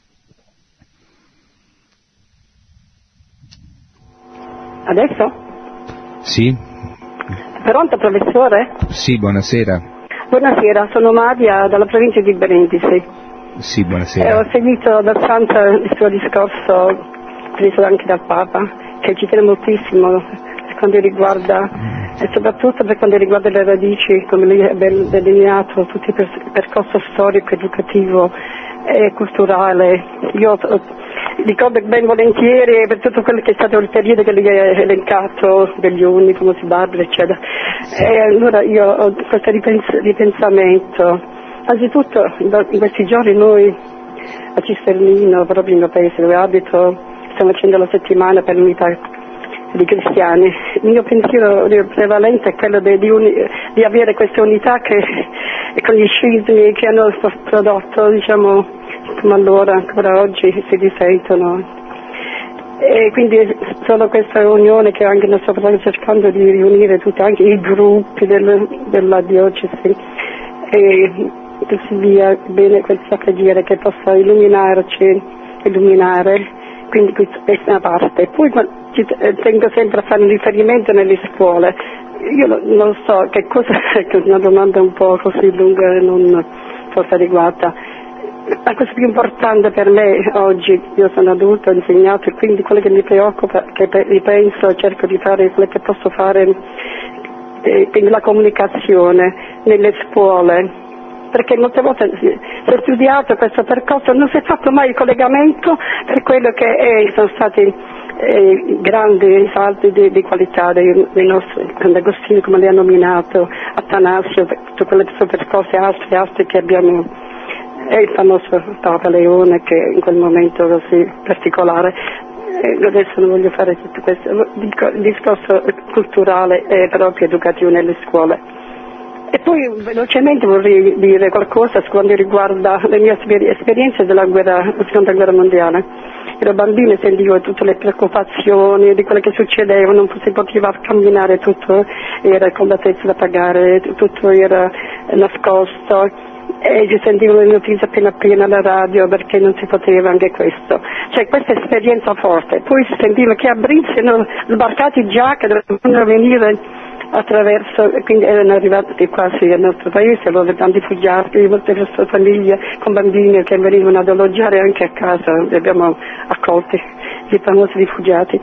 Adesso? Sì? Pronto, professore? Sì, buonasera. Buonasera, sono Maria dalla provincia di Brindisi. Sì, buonasera. E ho seguito abbastanza il suo discorso, preso anche dal Papa, che ci tiene moltissimo per quanto riguarda, e soprattutto per quanto riguarda le radici, come lei ha ben delineato, tutto il per- percorso storico, educativo e culturale. Io ricordo ben volentieri per tutto quello che è stato il periodo che lei ha elencato, degli uni, famosi Barbara, eccetera. Sì. E allora io ho questo ripens- ripensamento. Anzitutto, in questi giorni noi a Cisternino, proprio nel mio paese dove abito, stiamo facendo la settimana per l'unità dei cristiani. Il mio pensiero prevalente è quello di, di, uni, di avere questa unità che con gli scismi che hanno prodotto, diciamo, come allora, ancora oggi si risentono. E quindi solo questa unione che anche noi stiamo cercando di riunire tutti, anche i gruppi del, della diocesi, e così via, bene questa preghiera che possa illuminarci, illuminare. Quindi questa è una parte. Poi ci tengo sempre a fare un riferimento nelle scuole. Io non so che cosa, è una domanda un po' così lunga e non forse adeguata. La cosa più importante per me oggi, io sono adulto, ho insegnato, e quindi quello che mi preoccupa, che ripenso, cerco di fare quello che posso fare, eh, quindi la comunicazione nelle scuole. Perché molte volte si è studiato questo percorso, non si è fatto mai il collegamento per quello che è, sono stati eh, grandi salti di, di qualità dei, dei nostri, Agostino come li ha nominato, Atanasio, tutto quello che sono percorsi altri, altri che abbiamo, e il famoso Papa Leone che in quel momento così particolare. E adesso non voglio fare tutto questo, il discorso culturale e proprio educativo nelle scuole. E poi velocemente vorrei dire qualcosa quando riguarda le mie esperienze della guerra, la seconda guerra mondiale. Ero bambina e sentivo tutte le preoccupazioni di quello che succedeva, non si poteva camminare, tutto era combattezza da pagare, tutto era nascosto, e si sentivano le notizie appena appena alla radio perché non si poteva anche questo. Cioè questa esperienza forte. Poi si sentiva che a Brindisi erano sbarcati già, che dovevano venire attraverso, quindi erano arrivati quasi al nostro paese, dove tanti rifugiati, molte nostre famiglie con bambini che venivano ad alloggiare anche a casa, li abbiamo accolti, i famosi rifugiati.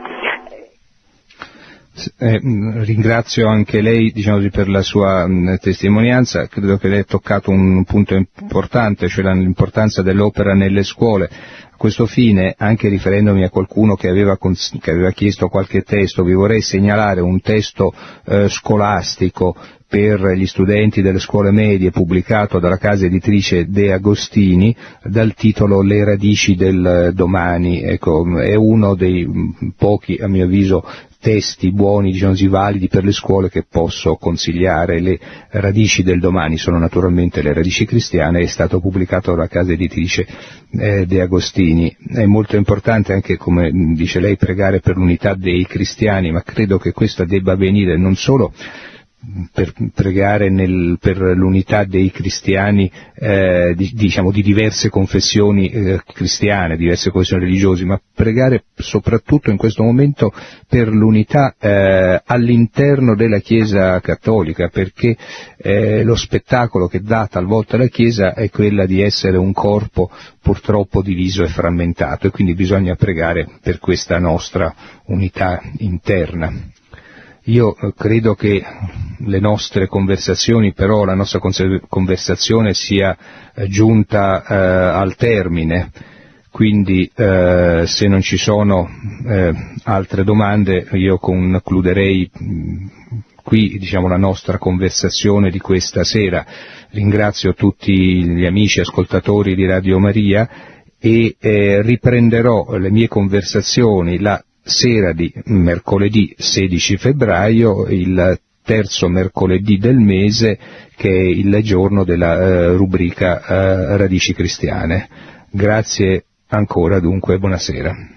Eh, ringrazio anche lei, diciamo così, per la sua mh, testimonianza. Credo che lei ha toccato un punto importante, cioè l'importanza dell'opera nelle scuole. A questo fine, anche riferendomi a qualcuno che aveva, cons- che aveva chiesto qualche testo, vi vorrei segnalare un testo eh, scolastico per gli studenti delle scuole medie, pubblicato dalla casa editrice De Agostini, dal titolo Le radici del domani. Ecco, è uno dei pochi, a mio avviso, testi buoni, diciamo così, validi per le scuole che posso consigliare. Le radici del domani sono naturalmente le radici cristiane, è stato pubblicato dalla casa editrice eh, De Agostini. È molto importante anche, come dice lei, pregare per l'unità dei cristiani, ma credo che questa debba avvenire non solo per pregare nel, per l'unità dei cristiani, eh, di, diciamo di diverse confessioni eh, cristiane, diverse confessioni religiose, ma pregare soprattutto in questo momento per l'unità eh, all'interno della Chiesa cattolica, perché eh, lo spettacolo che dà talvolta la Chiesa è quella di essere un corpo purtroppo diviso e frammentato, e quindi bisogna pregare per questa nostra unità interna. Io credo che le nostre conversazioni, però la nostra conversazione sia giunta eh, al termine, quindi eh, se non ci sono eh, altre domande io concluderei mh, qui diciamo la nostra conversazione di questa sera. Ringrazio tutti gli amici ascoltatori di Radio Maria e eh, riprenderò le mie conversazioni la sera di mercoledì sedici febbraio, il terzo mercoledì del mese, che è il giorno della eh, rubrica eh, Radici Cristiane. Grazie ancora dunque, buonasera.